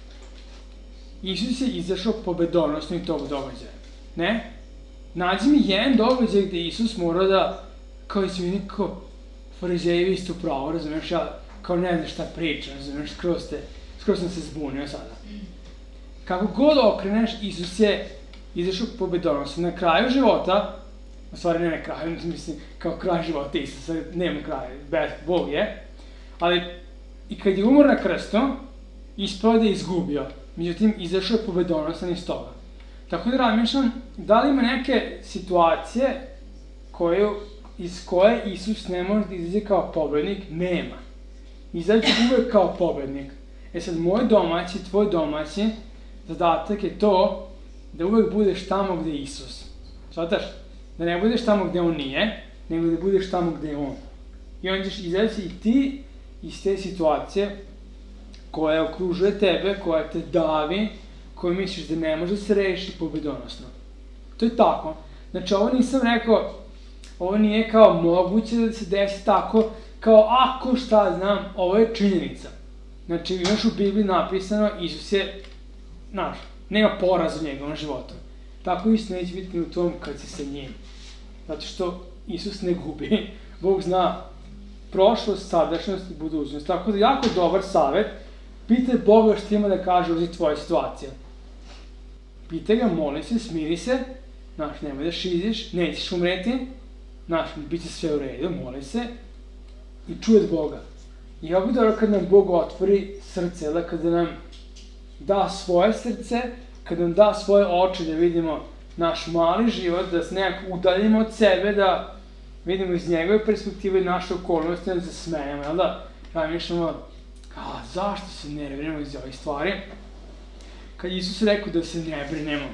Isus je izašao pobedonosno iz tog događaja. Ne? Nađi mi jedan događaj gde Isus mora da, kao izvini, kao farizejevi isto pravo, razumiješ, ja kao ne znam šta pričam, razumiješ, skroz, te, skroz sam se zbunio sada. Kako god okreneš, Isus je izašao pobedonosno. Na kraju života, u stvari ne na kraju, mislim, kao kraj života Isusa, nema kraja, bez Bog je, ali i kad je umor na krstu, ispao da je izgubio, međutim, izašao je pobedonosan iz toga. Tako da razmišljam, da li ima neke situacije koje, iz koje Isus ne može da izađe kao pobednik? Nema. Izađe uvek kao pobednik. E sad, moj domaći, tvoj domaći, zadatak je to da uvek budeš tamo gde je Isus. Shvataš? Da ne budeš tamo gde on nije, nego da budeš tamo gde je on. I onda ćeš izaći i ti iz te situacije koja okružuje tebe, koja te davi, koju misliš da ne može se reši pobedonosno. To je tako. Znači, ovo nisam rekao ovo nije kao moguće da se desi tako, kao ako šta znam, ovo je činjenica. Znači, imaš u Bibliji napisano, Isus je, znaš, nema poraza u njegovom životu. Tako isto neće biti u tom kad si sa njim. Zato što Isus ne gubi. Bog zna prošlost, sadašnjost i budućnost. Tako da jako dobar savjet. Pitaj Boga što ima da kaže u tvojoj situaciji. Pitaj ga, moli se, smiri se, znaš, nemoj da šiziš, nećeš umreti, znaš, bit će sve u redu, moli se i čuj od Boga. I jako dobro kad nam Bog otvori srce, da kada nam da svoje srce, kada nam da svoje oči da vidimo naš mali život, da se nekako udaljimo od sebe, da vidimo iz njegove perspektive i naše okolnosti, da se smejemo, jel da? Razmišljamo, a zašto se ne brinemo iz ovih stvari? Kad Isus rekao da se ne brinemo.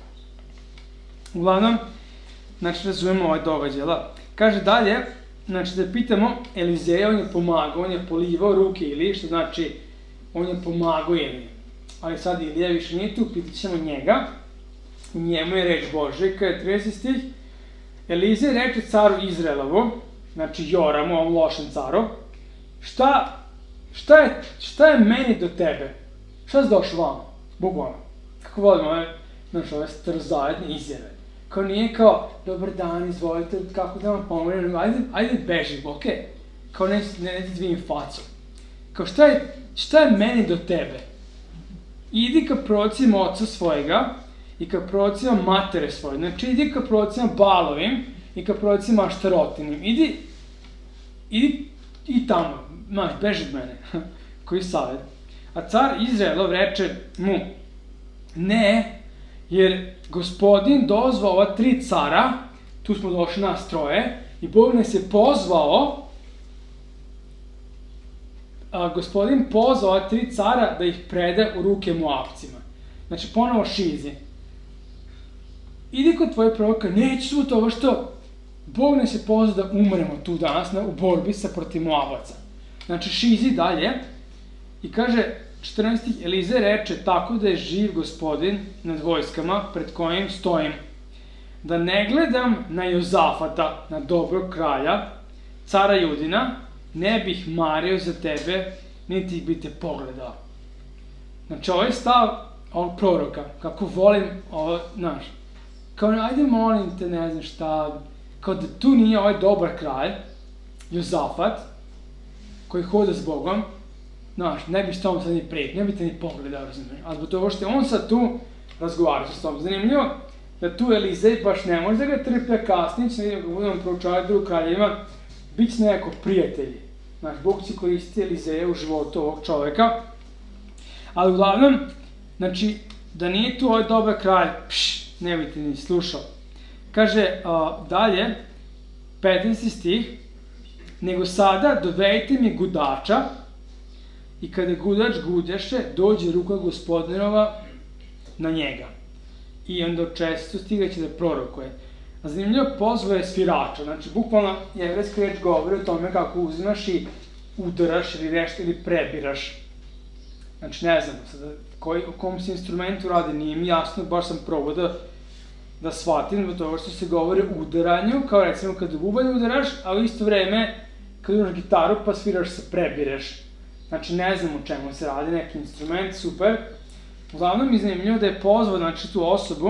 Uglavnom, znači razumemo ovaj događaj, jel da? Kaže dalje, znači da pitamo Elizeja, on je pomagao, on je polivao ruke Iliji, što znači on je pomagao Iliji. Ali sad Ilija više nije tu, pitat ćemo njega. U njemu je reč Božja, kada je trideseti stih. Elizej reče caru Izraelovu, znači Joramu, ovom lošem caru, šta, šta, je, šta je meni do tebe? Šta si došao vama? Bog vama. Kako volimo ove, znaš, ove starozajedne izjave. Kao nije kao, dobar dan, izvolite, kako da vam pomognem, ajde, ajde beži, okej. Okay. Kao ne, ne, ne ti dvijim facu. Kao šta je, šta je meni do tebe? Idi ka prorocima oca svojega i ka prorocima matere svoje. Znači, idi ka prorocima Balovim i ka prorocima Aštarotinim. Idi, idi i tamo, znaš, beži od mene. Koji savjet? A car Izraelov reče mu, ne, jer gospodin dozvao ova tri cara, tu smo došli nas troje, i Bog nas je pozvao, a gospodin pozvao ova tri cara da ih prede u ruke Moabcima. Znači, ponovo šizi. Idi kod tvoje proroka, neću svu toga što Bog nas je pozvao da umremo tu danas u borbi sa protiv Moabaca. Znači, šizi dalje i kaže, četrnaesti Elizej reče, tako da je živ gospodin nad vojskama pred kojim stojim, da ne gledam na Jozafata, na dobrog kralja, cara Judina, ne bih mario za tebe, niti bi te pogledao. Znači, ovo je stav ovog proroka, kako volim ovo, znaš, kao, ajde molim te, ne znam šta, kao da tu nije ovaj dobar kralj, Jozafat, koji hoda s Bogom, znaš, ne bi s tom sad ni prek, ne bi te ni pogledao, razumiješ, a zbog toga što je on sad tu razgovarao s tom. Zanimljivo da tu Elizej baš ne može da ga trplja kasnije, će vidimo kako budemo proučavati drugu kraljevima, bit će nekako prijatelji. Znaš, Bog će koristiti Elizeja u životu ovog čoveka, ali uglavnom, znači, da nije tu ovaj dobar kralj, pš, ne bi te ni slušao. Kaže a, dalje, petnaesti stih, nego sada dovedite mi gudača, i kada gudač gudjaše, dođe ruka gospodinova na njega. I onda od često stiga će da prorokuje. A zanimljivo, pozvao je svirača. Znači, bukvalno jevrejska reč govori o tome kako uzimaš i udaraš ili nešto ili prebiraš. Znači, ne znam, sada, koji, o kom se instrumentu radi, nije mi jasno, baš sam probao da, da shvatim od toga što se govori o udaranju, kao recimo kada bubanj udaraš, a u isto vreme kada imaš gitaru pa sviraš se prebireš. Znači, ne znam o čemu se radi, neki instrument, super. Uglavnom je zanimljivo da je pozvao, znači, tu osobu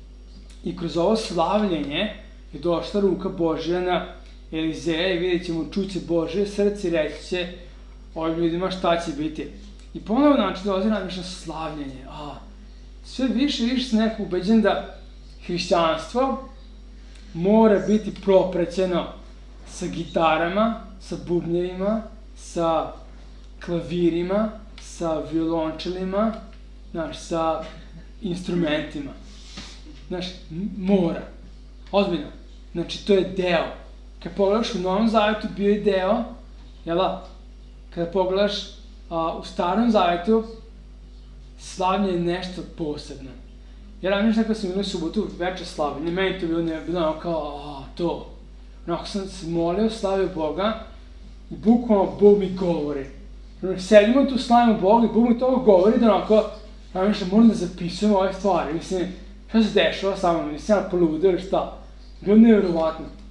i kroz ovo slavljenje je došla ruka Božja na Elizeja i vidjet ćemo čuće Božje srce i reći će ovim ljudima šta će biti. I ponovo, znači, dolazi razmišlja slavljenje. A, sve više i više sam neko ubeđen da hrišćanstvo mora biti proprećeno sa gitarama, sa bubnjevima, sa klavirima, sa violončelima, znaš, sa instrumentima. Znaš, mora. Ozbiljno. Znači, to je deo. Kad pogledaš u Novom Zavetu, bio je deo, jela? Kada pogledaš a, u Starom Zavetu, slavljenje je nešto posebno. Ja razmišljam kada sam bilo u subotu večer slavljenje, meni to bilo ne bilo ono kao, a, to. Onako sam se molio, slavio Boga i bukvalno Bog mi govori. Sedimo tu, slavimo Boga i Bog mi to govori da onako, razmišljam, moram da zapisujem ove stvari. Mislim, šta se dešava sa mnom, nisam ja poludio ili šta. Bilo nevjerovatno.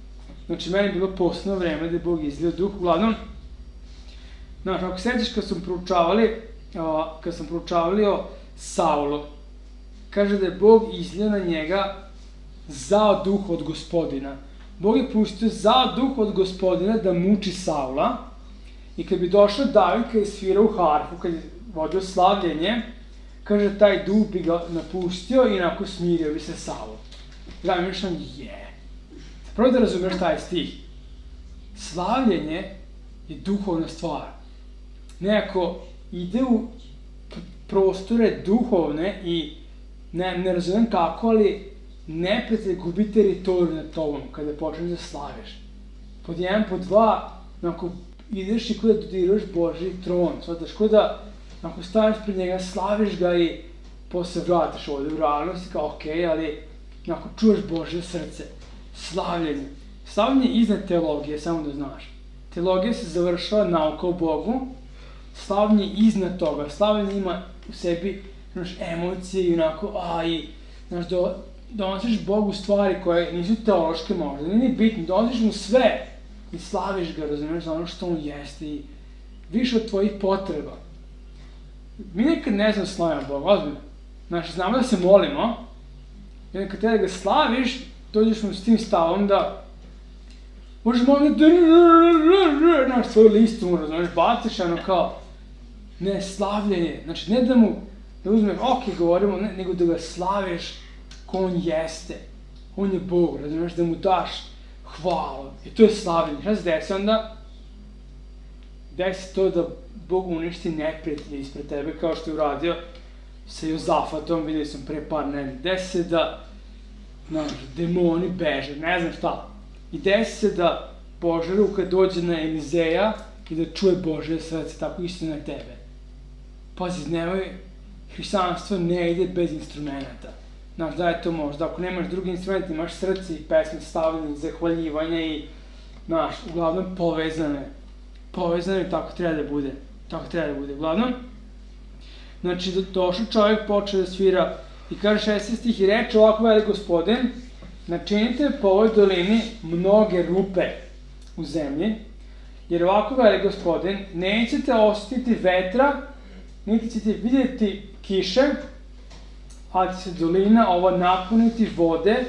Znači, meni je bilo posebno vreme da je Bog izlio duh. Uglavnom, znaš, ako sećaš kad smo proučavali, kad smo proučavali o Saulu, kaže da je Bog izlio na njega zao duh od Gospodina. Bog je pustio zao duh od Gospodina da muči Saula i kad bi došao David, kad je svirao u harfu, kad je vodio slavljenje, kaže, taj duh bi ga napustio i onako smirio bi se Saul. Ja mi mišljam, je. Prvo da razumeš taj stih. Slavljenje je duhovna stvar. Nekako ide u prostore duhovne i ne, ne razumem kako, ali neprijatelj gubi teritoriju nad tobom kada počneš da slaviš. Pod jedan, pod dva, onako ideš i kada dodiruješ Božji tron, shvataš, kada ako staviš pred njega, slaviš ga i posle vratiš ovde u realnosti, kao okej, ali ako čuješ Božje srce, slavljenje. Slavljenje je iznad teologije, samo da znaš. Teologija se završava nauka o Bogu, slavljenje je iznad toga. Slavljenje ima u sebi, znaš, emocije i onako, a i, znaš, do, donosiš Bogu stvari koje nisu teološke možda, nije bitno, donosiš mu sve i slaviš ga, razumiješ, za ono što on jeste i više od tvojih potreba. Mi nekad ne znam slavimo Boga, ozbiljno. Znaš, znamo da se molimo, i onda kad treba da ga slaviš, dođeš mu s tim stavom da možeš moliti da znaš, svoju listu mu, razumiješ, baciš, ono kao, ne, slavljenje, znači ne da mu, da uzmeš, ok, govorimo, ne, nego da ga slaviš ko on jeste, on je Bog, razumiješ, da mu daš hvalu, i to je slavljenje. Šta se desi onda? Desi to da Bog uništi neprijatelje ispred tebe, kao što je uradio sa Jozafatom, vidio sam pre par nedelja. Desi se da, znaš, demoni beže, ne znam šta. I desi se da Božja ruka dođe na Elizeja i da čuje Božje srce, tako isto na tebe. Pazi, nemoj, hrišćanstvo ne ide bez instrumenta. Znaš, da je to možda, ako nemaš drugi instrument, imaš srce i pesme, stavljanje, zahvaljivanje i, znaš, uglavnom povezane. Povezane i tako treba da bude. Tako treba da bude. Uglavnom, znači, došao čovjek, počeo da svira i kaže šesnaesti stih i reče ovako, veli Gospodin, načinite po ovoj dolini mnoge rupe u zemlji, jer ovako, veli Gospodin, nećete osjetiti vetra, niti ćete vidjeti kiše, ali će se dolina ova napuniti vode,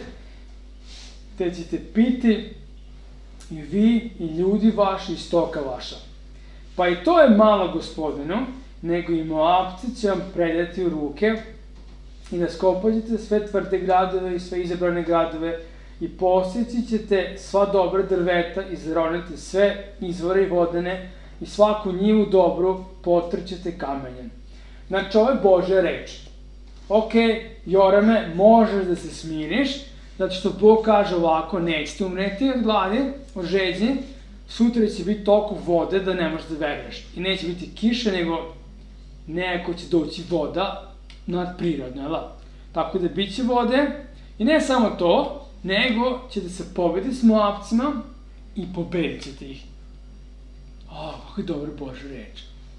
te ćete piti i vi i ljudi vaši i stoka vaša. Pa i to je malo Gospodinu, nego i Moabci će vam predati u ruke i da skopaćete sve tvrde gradove i sve izabrane gradove i posjeći ćete sva dobra drveta i zaroniti sve izvore i vodene i svaku njivu dobru potrćete kamenjem. Znači, ovo je Božja reč. Ok, Jorame, možeš da se smiriš, zato što Bog kaže ovako, nećete umreti od gladi, od žeđi, sutra će biti toliko vode da ne možeš da veruješ. I neće biti kiše, nego neko će doći voda nadprirodna, jel da? Tako da bit će vode, i ne samo to, nego će da se pobedi s Moabcima i pobedit ćete ih. O, kako je dobro Božja reč.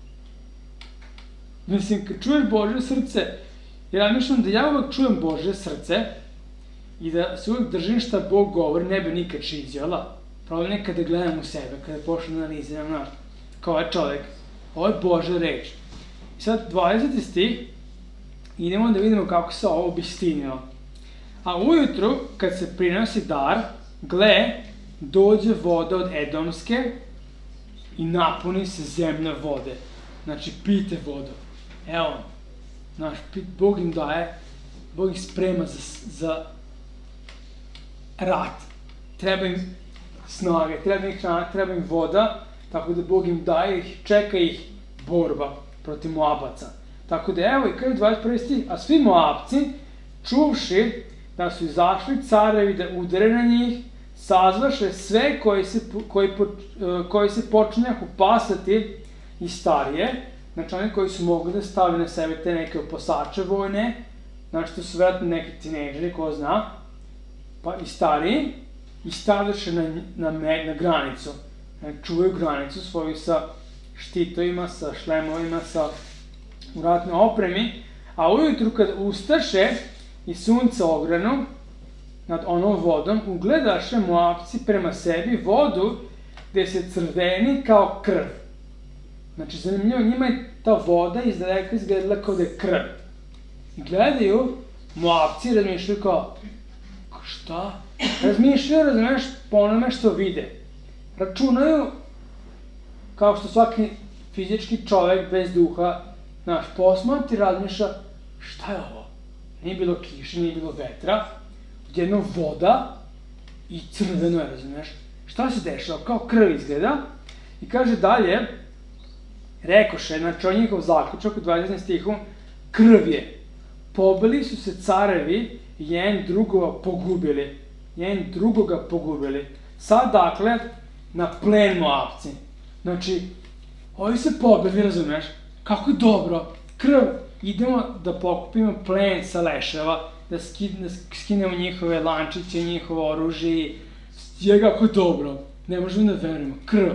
Mislim, kad čuješ Božje srce, jer ja mislim da ja uvek čujem Božje srce i da se uvek držim šta Bog govori, ne bi nikad šizio, jel da? Problem je kada gledam u sebe, kada počnem da analiziram, znaš, kao ovaj čovjek. Ovo je Božja reč. I sad, dvadeseti stih, idemo da vidimo kako se ovo obistinilo. A ujutru, kad se prinosi dar, gle, dođe voda od Edomske i napuni se zemlja vode. Znači, pijte vodu. Evo, znaš, Bog im daje, Bog ih sprema za, za rat. Treba im snage, treba im hrana, treba im voda, tako da Bog im daje ih, čeka ih borba protiv Moabaca. Tako da evo i kaže dvadeset prvi stih, a svi Moabci, čuvši da su izašli carevi da udare na njih, sazvaše sve koji se, koji, koji se počinjahu pasati i starije, znači oni koji su mogli da stavili na sebe te neke opasače vojne, znači to su vjerojatno neki tinejdžeri, ko zna, pa i stariji, i stavljaše na, na, na granicu, znači, čuvaju granicu svoju sa štitovima, sa šlemovima, sa u ratnoj opremi, a ujutru kad ustaše i sunce ogranu, nad onom vodom, ugledaše Moabci prema sebi vodu gde se crveni kao krv. Znači, zanimljivo, njima je ta voda iz daleka izgledala kao da je krv. I gledaju, Moabci razmišljaju kao, šta? Razmišljaju, razumiješ, po onome što vide. Računaju, kao što svaki fizički čovek bez duha, znaš, posmati, razmišlja, šta je ovo? Nije bilo kiše, nije bilo vetra, odjednom voda i crveno je, razumiješ? Šta se dešava? Kao krv izgleda. I kaže dalje, rekoše, znači on njihov zaključak u dvadesetom stihu, krv je. Pobili su se carevi i jedan drugoga pogubili. Jedan drugoga pogubili. Sad, dakle, na plen Moabci. Znači, ovi se pobili, razumeš? Kako je dobro. Krv. Idemo da pokupimo plen sa leševa, da skinemo njihove lančiće, njihovo oružje. Je kako je dobro. Ne možemo da verujemo. Krv.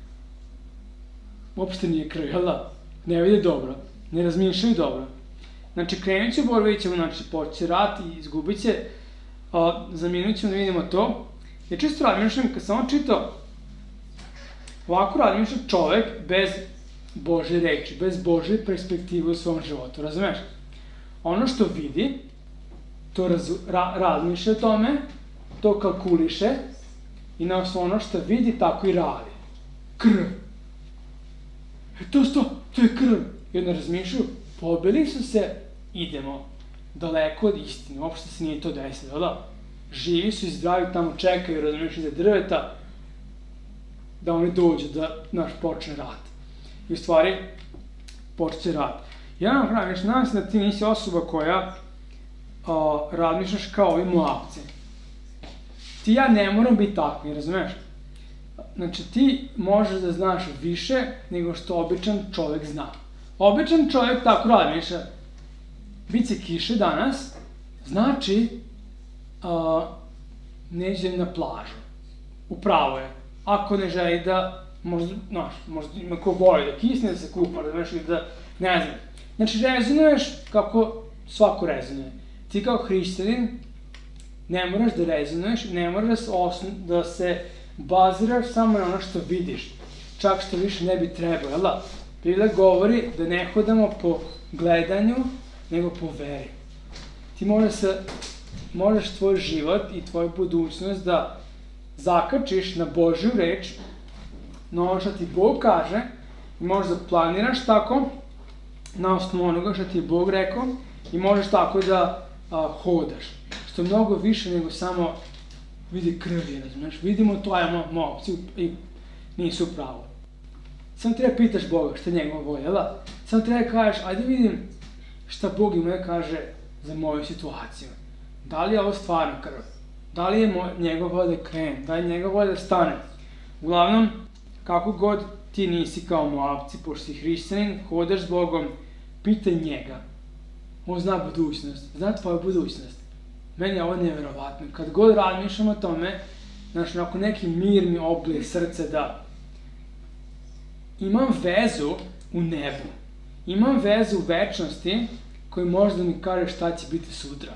Uopšte nije krv, jel da? Ne vide dobro. Ne razmišljaju dobro. Znači, krenut će u borbu, vidjet ćemo, znači, poći rat i izgubit će. Za minut ćemo da vidimo to. Ja čisto razmišljam, kad sam on čitao, ovako razmišlja čovek bez Božje reči, bez Božje perspektive u svom životu, razumeš? Ono što vidi, to razmišlja o tome, to kalkuliše i na osnovu ono što vidi, tako i radi. Krv. E to sto, to je krv. I onda razmišljaju, pobili su se, idemo daleko od istine, uopšte se nije to desilo, da? Živi su i zdravi, tamo čekaju, razmišljaju za drveta, da oni dođu, da naš počne rat. I u stvari, počne rat. Ja vam pravim, znači, nadam se da ti nisi osoba koja razmišljaš kao ovi Moabci. Ti ja ne moram biti takvi, razumeš? Znači, ti možeš da znaš više nego što običan čovek zna. Običan čovek tako razmišlja, bit će kiše danas, znači, neđe na plažu. Upravo je. Ako ne želi da, možda, znaš, možda ima ko voli da kisne, da se kupa, da veš, da, ne znam. Znači, rezonuješ kako svako rezonuje. Ti kao hrišćanin ne moraš da rezonuješ, ne moraš da se baziraš samo na ono što vidiš. Čak što više ne bi trebao, jel da? Biblia govori da ne hodamo po gledanju, nego po veri. Ti možeš tvoj život i tvoju budućnost da zakačiš na Božju reč, na ono što ti Bog kaže, i možeš da planiraš tako, na osnovu onoga što ti je Bog rekao, i možeš tako da hodaš. Što je mnogo više nego samo vidi krvi, razumiješ? Vidimo to, ajmo, Moabci i nisu pravo. Samo treba pitaš Boga šta je njegova volja, jel da? Samo treba kažeš, ajde vidim šta Bog ima da kaže za moju situaciju. Da li je ovo stvarno krv? Da li je njegova volja da krenem? Da li je njegova volja da stane? Uglavnom, kako god ti nisi kao Moabci, pošto si hrišćanin, hodaš s Bogom, pitaj njega. On zna budućnost, zna tvoju budućnost. Meni je ovo nevjerovatno. Kad god razmišljam o tome, znaš, onako neki mir mi oblije srce da imam vezu u nebu. Imam vezu u večnosti koji može da mi kaže šta će biti sutra.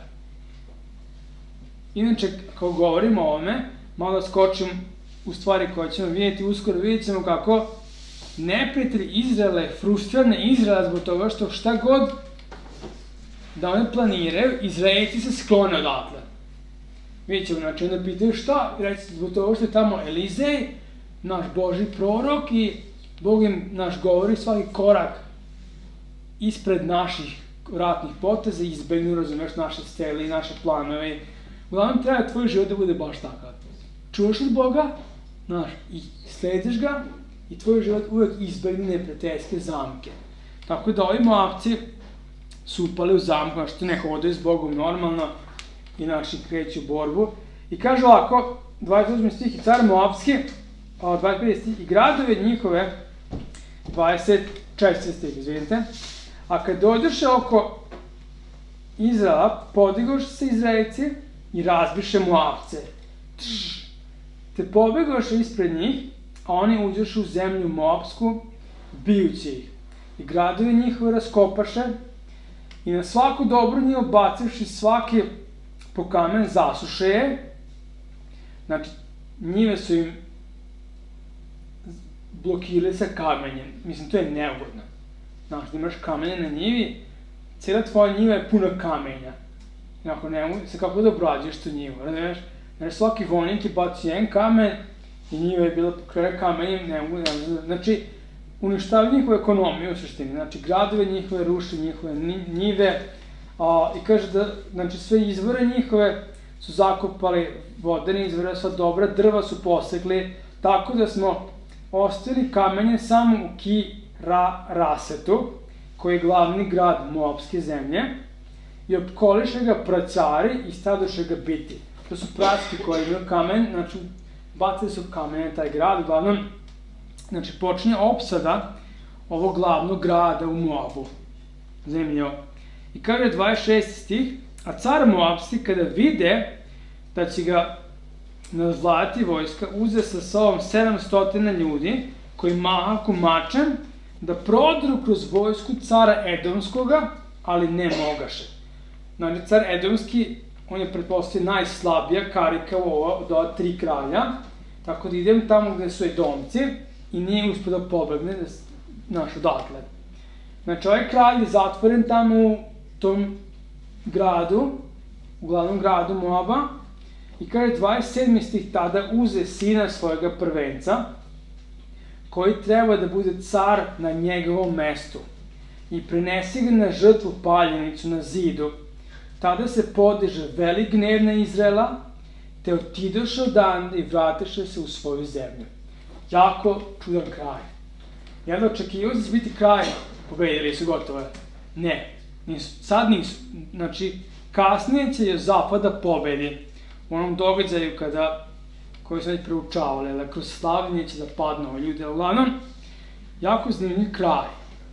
Inače, kao govorimo o ovome, malo skočim u stvari koje ćemo vidjeti, uskoro vidjet ćemo kako neprijatelj Izraela je frustriran Izraela zbog toga što šta god da one planiraju, Izraelci se sklone odatle. Vidjet ćemo, znači onda pitaju šta, reći zbog toga što je tamo Elizej, naš Božji prorok i Bog im naš govori svaki korak ispred naših ratnih poteza i izbegnu, razumeš, naše stele i naše planove. Uglavnom, treba tvoj život da bude baš takav. Čuvaš od Boga, znaš, i slediš ga i tvoj život uvek izbegne neprijateljske zamke. Tako da ovi Moabci su upali u zamku, znači ne hodaju s Bogom normalno i naši kreću u borbu. I kaže ovako, dvadeset osmi stih i car Moabski, dvadeset peti stih, i gradove njihove, dvadeset četvrti stih, izvinite, a kad dođoše oko Izraela, podigoše se Izraelci i razbiše Moabce. Te pobegoše ispred njih, a oni uđoše u zemlju Moabsku, bijući ih. I gradove njihove raskopaše i na svaku dobro njih obacivši svake po kamen, zasuše je, znači njive su im blokirali sa kamenjem, mislim to je neugodno. Znaš, da imaš kamenje na njivi, cijela tvoja njiva je puna kamenja. Ako ne mogu, se kako da obrađuješ tu njivu, razumiješ? Znači svaki vojnik je bacio jedan kamen i njiva je bila pokrena kamenjem, ne mogu, ne mogu, znači uništavaju njihovu ekonomiju u suštini, znači gradove njihove, ruše njihove njive, a, i kaže da, znači sve izvore njihove su zakopali, vodene izvore, sva dobra drva su posekli, tako da smo ostavili kamenje samo u Ki-Ra-Rasetu, koji je glavni grad Moabske zemlje, i opkoliše ga pracari i stadoše ga biti. To su praski koji imaju kamen, znači bacili su kamen na taj grad, uglavnom, znači počinje opsada ovog glavnog grada u Moabu, zemljo. I kaže dvadeset šesti stih, a car Moabski kada vide da će ga nazvati vojska, uze sa sobom sedamstotina ljudi koji mahaku mačem da prodru kroz vojsku cara Edomskoga, ali ne mogaše. Znači, car Edomski, on je pretpostavio najslabija karika u ovo, od ova tri kralja, tako da idem tamo gde su Edomci i nije uspio da pobegne, znaš, odatle. Znači, ovaj kralj je zatvoren tamo u tom gradu, u glavnom gradu Moaba, i kaže dvadeset sedmi stih, tada uze sina svojega prvenca, koji treba da bude car na njegovom mestu, i prinesi ga na žrtvu paljenicu na zidu. Tada se podiže velik gnev na Izraela, te otidoše odande i vratiše se u svoju zemlju. Jako čudan kraj. Jedno očekivao da će biti kraj, pobedili su gotovo. Ne, nisu. Sad nisu. Znači, kasnije će Jozafat da pobedi. U onom događaju kada, koji su već preučavali, ali kroz slavljenje će da padnu ove ljudi. Uglavnom, jako zanimljiv kraj.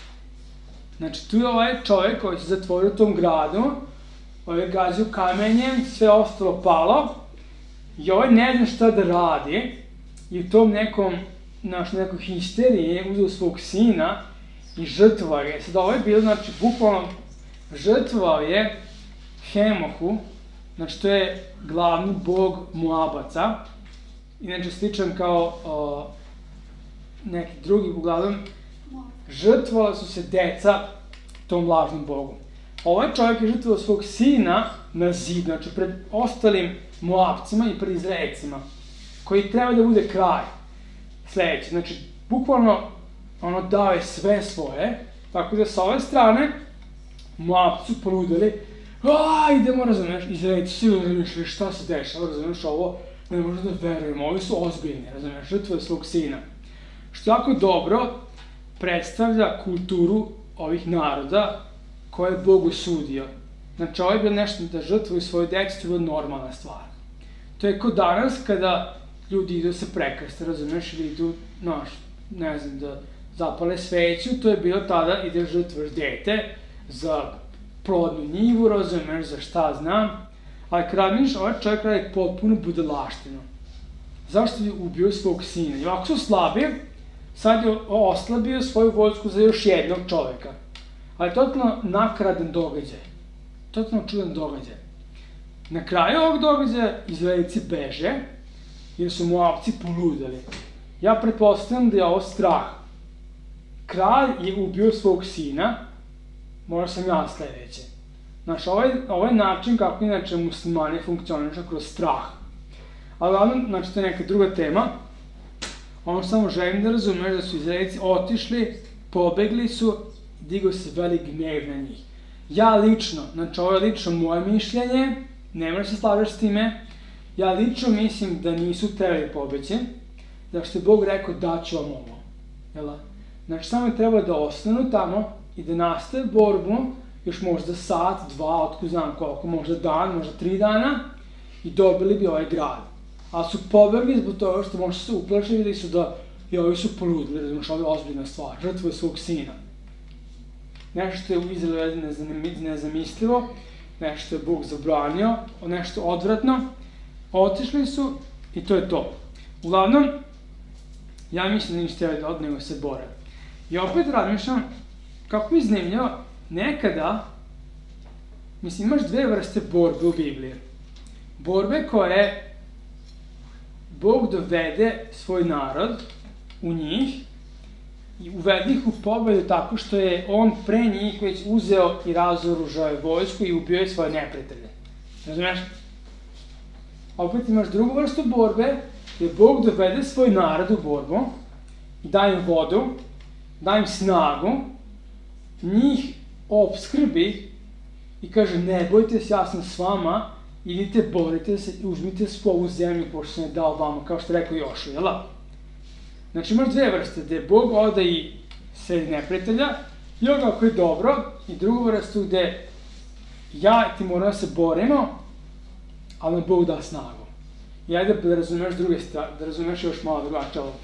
Znači, tu je ovaj čovjek koji se zatvorio u tom gradu, ovaj gazio kamenjem, sve ostalo palo, i ovaj ne zna šta da radi, i u tom nekom, znaš, nekoj histeriji je uzeo svog sina i žrtvovao ga. Sad ovo je bilo, znači, bukvalno žrtvovao je Hemohu, znači, to je glavni bog Moabaca, inače sličan kao o, neki drugi, uglavnom, žrtvovala su se deca tom lažnom bogu. Ovaj čovjek je žrtvovao svog sina na zid, znači pred ostalim Moabcima i pred Izraelcima, koji treba da bude kraj sledeći. Znači, bukvalno, ono dao je sve svoje, tako da sa ove strane Moabci su poludeli, a, idemo, razumeš, Izraelci svi razumiješli šta se dešava, razumeš, ovo ne možemo da verujemo, ovi su ozbiljni, razumeš, žrtvuje svog sina. Što jako dobro predstavlja kulturu ovih naroda koje je Bog osudio. Znači, ovo je bilo nešto da žrtvuju svoju decu, to je bila normalna stvar. To je kao danas kada ljudi idu se prekrste, razumeš, ili idu, znaš, ne znam, da zapale sveću, to je bilo tada ide žrtvaš dete za plodnu njivu, razumeš, za šta znam, ali kad razmišljaš, ovaj čovjek radi potpuno budalaštinu. Zašto je ubio svog sina? I ovako su slabi, sad je oslabio svoju vojsku za još jednog čoveka. Ali totalno nakaradan događaj. Totalno čudan događaj. Na kraju ovog događaja Izraelci beže, jer su Moabci poludeli. Ja pretpostavljam da je ovo strah. Kralj je ubio svog sina, možda sam ja sledeće. Znaš, ovaj, ovaj način kako inače muslimani funkcionišu kroz strah. Ali glavno, znači to je neka druga tema. Ono samo želim da razumeš da su Izraelci otišli, pobegli su, digao se velik gnev na njih. Ja lično, znači ovo je lično moje mišljenje, ne moraš se slažeš s time, ja lično mislim da nisu trebali pobeći, da što je Bog rekao da ću vam ovo. Jel? Znači samo je trebalo da ostanu tamo i da nastave borbu, još možda sat, dva, otko znam koliko, možda dan, možda tri dana, i dobili bi ovaj grad. Ali su pobegli zbog toga što možda su uplašili, videli su da i ovi su poludili, razumiješ, ovo je ozbiljna stvar, žrtvuje svog sina. Nešto što je u Izraelu nezamislivo, nešto što je Bog zabranio, nešto odvratno, otišli su i to je to. Uglavnom, ja mislim da nisu htjeli da od nego se bore. I opet razmišljam, kako mi zanimljivo, nekada, mislim, imaš dve vrste borbe u Bibliji. borbe koje Bog dovede svoj narod u njih i uvede ih u pobedu tako što je on pre njih već uzeo i razoružao je vojsku i ubio je svoje neprijatelje. Razumeš? Opet imaš drugu vrstu borbe gde Bog dovede svoj narod u borbu i daje im vodu, daje im snagu, njih opskrbi i kaže ne bojte se, ja sam s vama, idite, borite se i uzmite svu ovu zemlju pošto sam je dao vama, kao što je rekao Jošu, jel? Znači imaš dve vrste, gde Bog ode i sredi neprijatelja i ono ako je dobro, i drugu vrstu gde ja i ti moramo da se borimo, ali nam Bog da snagu. I ajde da razumeš druge stvari, da razumeš još malo drugačije ovo.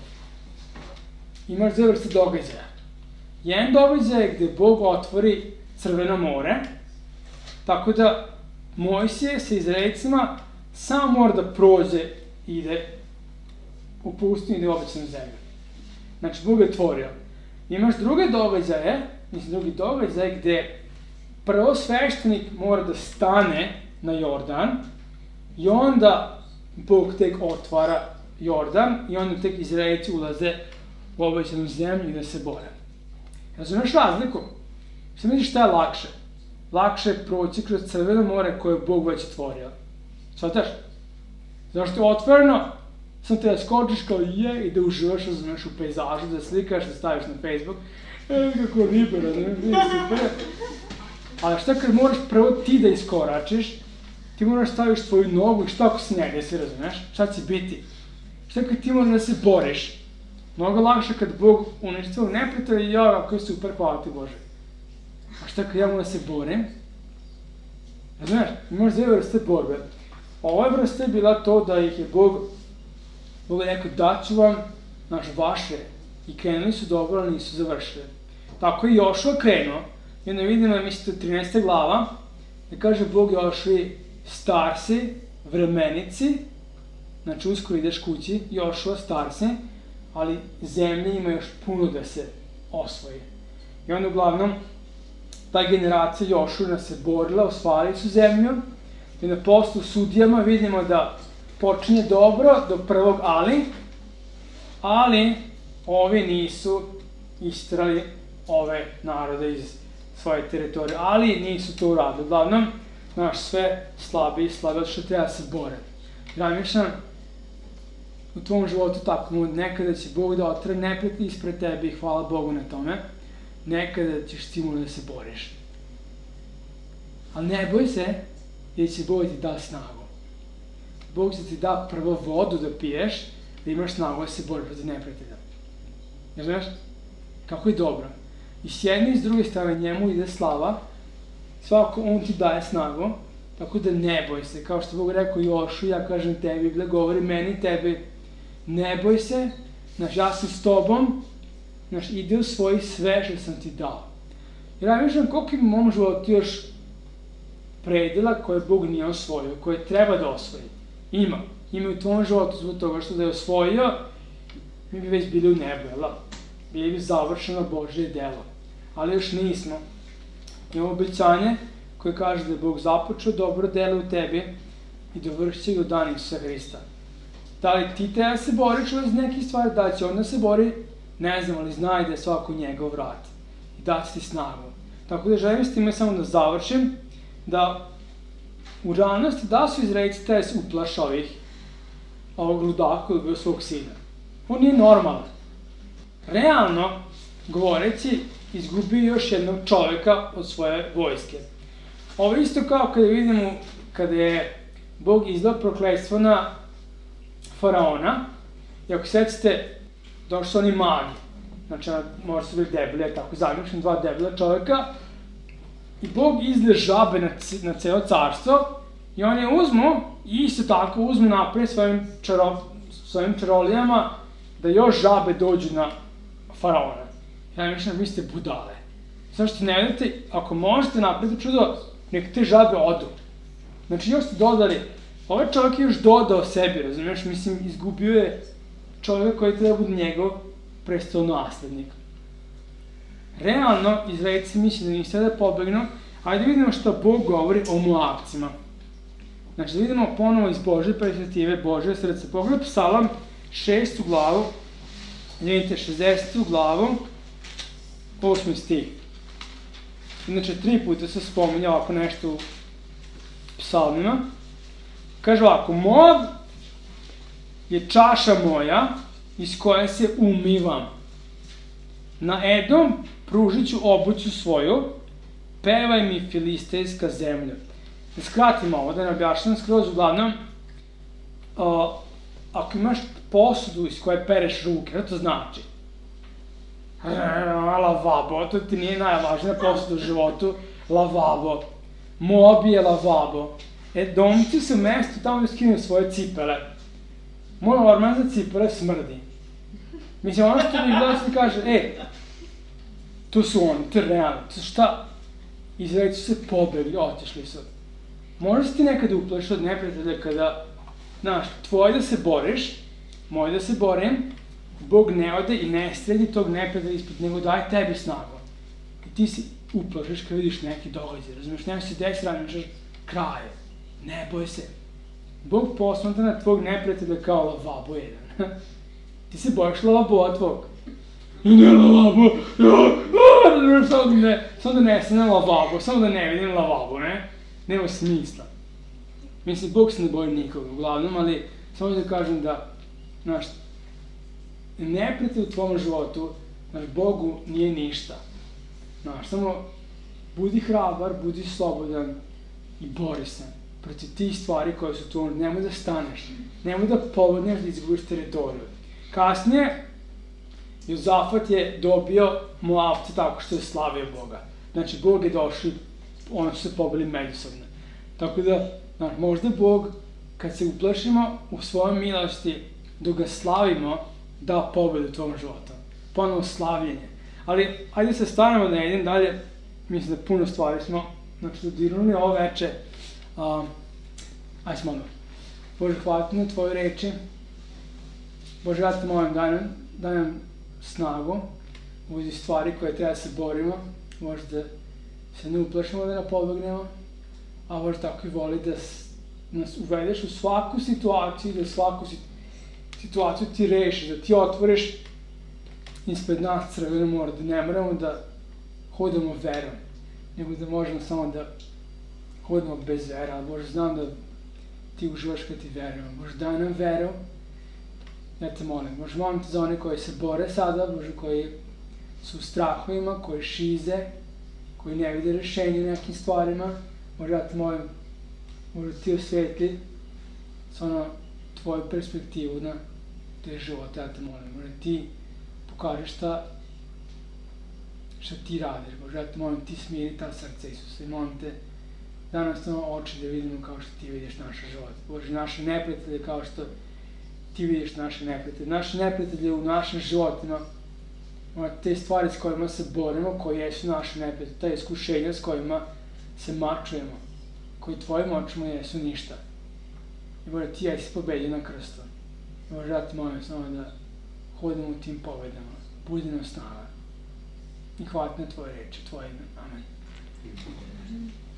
Imaš dve vrste događaja. Jedan događaj je gde Bog otvori Crveno more, tako da Mojsije sa Izraelcima samo mora da prođe i ide u pustinju i ide u obećanu zemlju. Znači, Bog je otvorio. Imaš druge događaje, mislim drugi događaj gde prvo sveštenik mora da stane na Jordan i onda Bog tek otvara Jordan i onda tek Izraelci ulaze u obećanu zemlju i da se bore. Razumeš razliku? Šta misliš šta je lakše? Lakše je proći kroz Crveno more koje je Bog već otvorio. Shvataš? Zašto je otvoreno? Sam te da skočiš kao je i da uživaš, razumeš, u pejzažu, da slikaš, da staviš na Facebook. E, kako ribe, razumeš, super. Ali šta kad moraš prvo ti da iskoračiš, ti moraš staviš tvoju nogu i šta ako se ne desi, razumeš? Šta će biti? Šta kad ti moraš da se boriš? Mnogo lakše kad Bog uništi svog neprijatelja i ja, ako je super, hvala ti Bože. A šta kad ja moram da se borim? Razumeš, imaš dve vrste borbe. Ova vrsta je bila to da ih je Bog, Bog je rekao daću vam, znaš, vaše, i krenuli su dobro, ali nisu završili. Tako je Jošua krenuo, i onda vidimo, mislite, trinaesta glava, da kaže Bog Jošui, star si, vremenici, znači uskoro ideš kući, Jošua, star si, ali zemlje ima još puno da se osvoji. I onda uglavnom, ta generacija Jošuna se borila, osvajali su zemlju, i na poslu sudijama vidimo da počinje dobro do prvog ali, ali ovi nisu istrali ove narode iz svoje teritorije, ali nisu to uradili. Uglavnom, znaš, sve slabi i slabi, što treba se bore. Razmišljam, u tvom životu tako, nekada će Bog da otre neprijatelje ispred tebe i hvala Bogu na tome, nekada ćeš ti morati da se boriš. Ali ne boj se, jer će Bog ti da snagu. Bog će ti da prvo vodu da piješ, da imaš snagu da se boriš protiv neprijatelja. Ne znaš? Kako je dobro. I s jedne i s druge strane njemu ide slava, svako on ti daje snagu, tako da ne boj se. Kao što Bog rekao Jošu, ja kažem tebi, Biblia govori meni tebi, ne boj se, znaš, ja sam s tobom, znaš, ide u svoji sve što sam ti dao. Jer ja višam koliko ima u mom životu još predela koje Bog nije osvojio, koje treba da osvoji. Ima. Ima u tvojom životu zbog toga što da je osvojio, mi bi već bili u nebu, jel? Bili bi završeno Božje delo. Ali još nismo. Imamo obećanje koje kaže da je Bog započeo dobro delo u tebi i dovršit će ga u dan Isusa Hrista. Da li ti treba se boriš iz nekih stvari, da će on da se bori, ne znam, ali znaj da je svako njegov vrat. I da će ti snagu. Tako da želim s time samo da završim, da u realnosti da su Izraelci taj se uplaša ovih, ovog ludaka koji je bio svog sina. On nije normalan. Realno, govoreći, izgubio još jednog čoveka od svoje vojske. Ovo je isto kao kada vidimo, kada je Bog izdao prokletstvo na Faraona, i ako sećate, došli su oni magi, znači možda su bili debeli, tako zagrišeni dva debela čoveka, i Bog izde žabe na, na celo carstvo, i oni je uzmu, i isto tako uzmu napred svojim, čaro, svojim čarolijama, da još žabe dođu na Faraona. Ja mislim, vi ste budale. Zašto ne vidite, ako možete napraviti čudo, nek te žabe odu. Znači, još ste dodali, ovaj čovjek je još dodao sebi, razumiješ, mislim, izgubio je čovjek koji treba bude njegov prestolonaslednik. Realno, Izraelci misle da nisu da pobegnu, ajde vidimo što Bog govori o Moabcima. Znači da vidimo ponovo iz Božje perspektive, Božje srce. Pogledaj Psalam šestu glavu, vidite šezdesetu glavu, osmi stih. Inače, tri puta se spominja ovako nešto u psalmima. Kaže ovako, Moab je čaša moja iz koje se umivam. Na Edom pružit ću obuću svoju, pevaj mi filistejska zemlja. Da skratimo ovo, da ne objašnjam skroz, uglavnom, uh, ako imaš posudu iz koje pereš ruke, šta to znači? Lavabo, to ti nije najvažnija posuda u životu, lavabo. Moab je lavabo. E, domci su mesto tamo da skinu svoje cipele. Moj orman za cipele smrdi. Mislim, ono što mi gledao se kaže, e, tu su oni, to je realno, to šta? Izraeli su se pobegli, otišli su. Možda se ti nekada uplašiš od neprijatelja kada, znaš, tvoj da se boriš, moj da se borim, Bog ne ode i ne sredi tog neprijatelja ispred, nego daj tebi snagu. I ti se uplašiš kada vidiš neki događaj, razumiješ, nema se desi raniš kraje, ne boj se. Bog posmatra na tvog neprijatelja kao lavabo jedan. Ti se bojiš lavaboa tvog. I ne lavabo, samo da ne, samo da ne stane lavabo, samo da ne vidim lavabo, ne? Nema smisla. Mislim, Bog se ne boji nikoga, uglavnom, ali samo da kažem da, znaš, neprijatelj u tvom životu, znaš, Bogu nije ništa. Znaš, samo budi hrabar, budi slobodan i bori se protiv tih stvari koje su tu, nemoj da staneš, nemoj da povodneš da izgubiš teritoriju. Kasnije, Jozafat je dobio Moabce tako što je slavio Boga. Znači, Bog je došao, ono su se pobili međusobno. Tako da, znaš, možda Bog, kad se uplašimo u svojoj milosti, dok ga slavimo, da pobedu u tvom životu. Ponovo slavljenje. Ali, ajde se stanemo da ne idem dalje, mislim da puno stvari smo, znači, dodirnuli ovo veče. Um, ajde smo odmah. Bože, hvala ti na tvoje reči. Bože, ja te molim, daj nam, daj nam snagu u ovih stvari koje treba da se borimo. Možda da se ne uplašimo da ne pobegnemo, a možda tako i voli da nas uvedeš u svaku situaciju, da svaku situaciju ti rešiš, da ti otvoriš ispred nas crveno more, da ne moramo da hodamo verom, nego da možemo samo da hodamo bez vera, ali Bože, znam da ti uživaš kad ti verujemo. Bože, daj nam veru, ja te molim. Bože, molim te za one koji se bore sada, Bože, koji su u strahovima, koji šize, koji ne vide rešenje nekim stvarima. Bože, ja te molim, Bože, ti osvetli s ono tvoju perspektivu na te živote, ja te molim. Bože, ti pokaži šta, šta ti radiš. Bože, ja te molim, ti smiri ta srca, Isuse, i molim te da nas tamo oči da vidimo kao što ti vidiš naše živote. Bože, naše neprijatelje kao što ti vidiš naše neprijatelje. Naše neprijatelje u našim životima, te stvari s kojima se borimo, koje jesu naše neprijatelje, te iskušenja s kojima se mačujemo, koji tvojim očima jesu ništa. I Bože, ti jesi pobedio na krstu. Bože, ja te molim samo da hodimo u tim pobedama. Budi nam snaga. I hvala na tvoje reči, tvoje ime. Amen.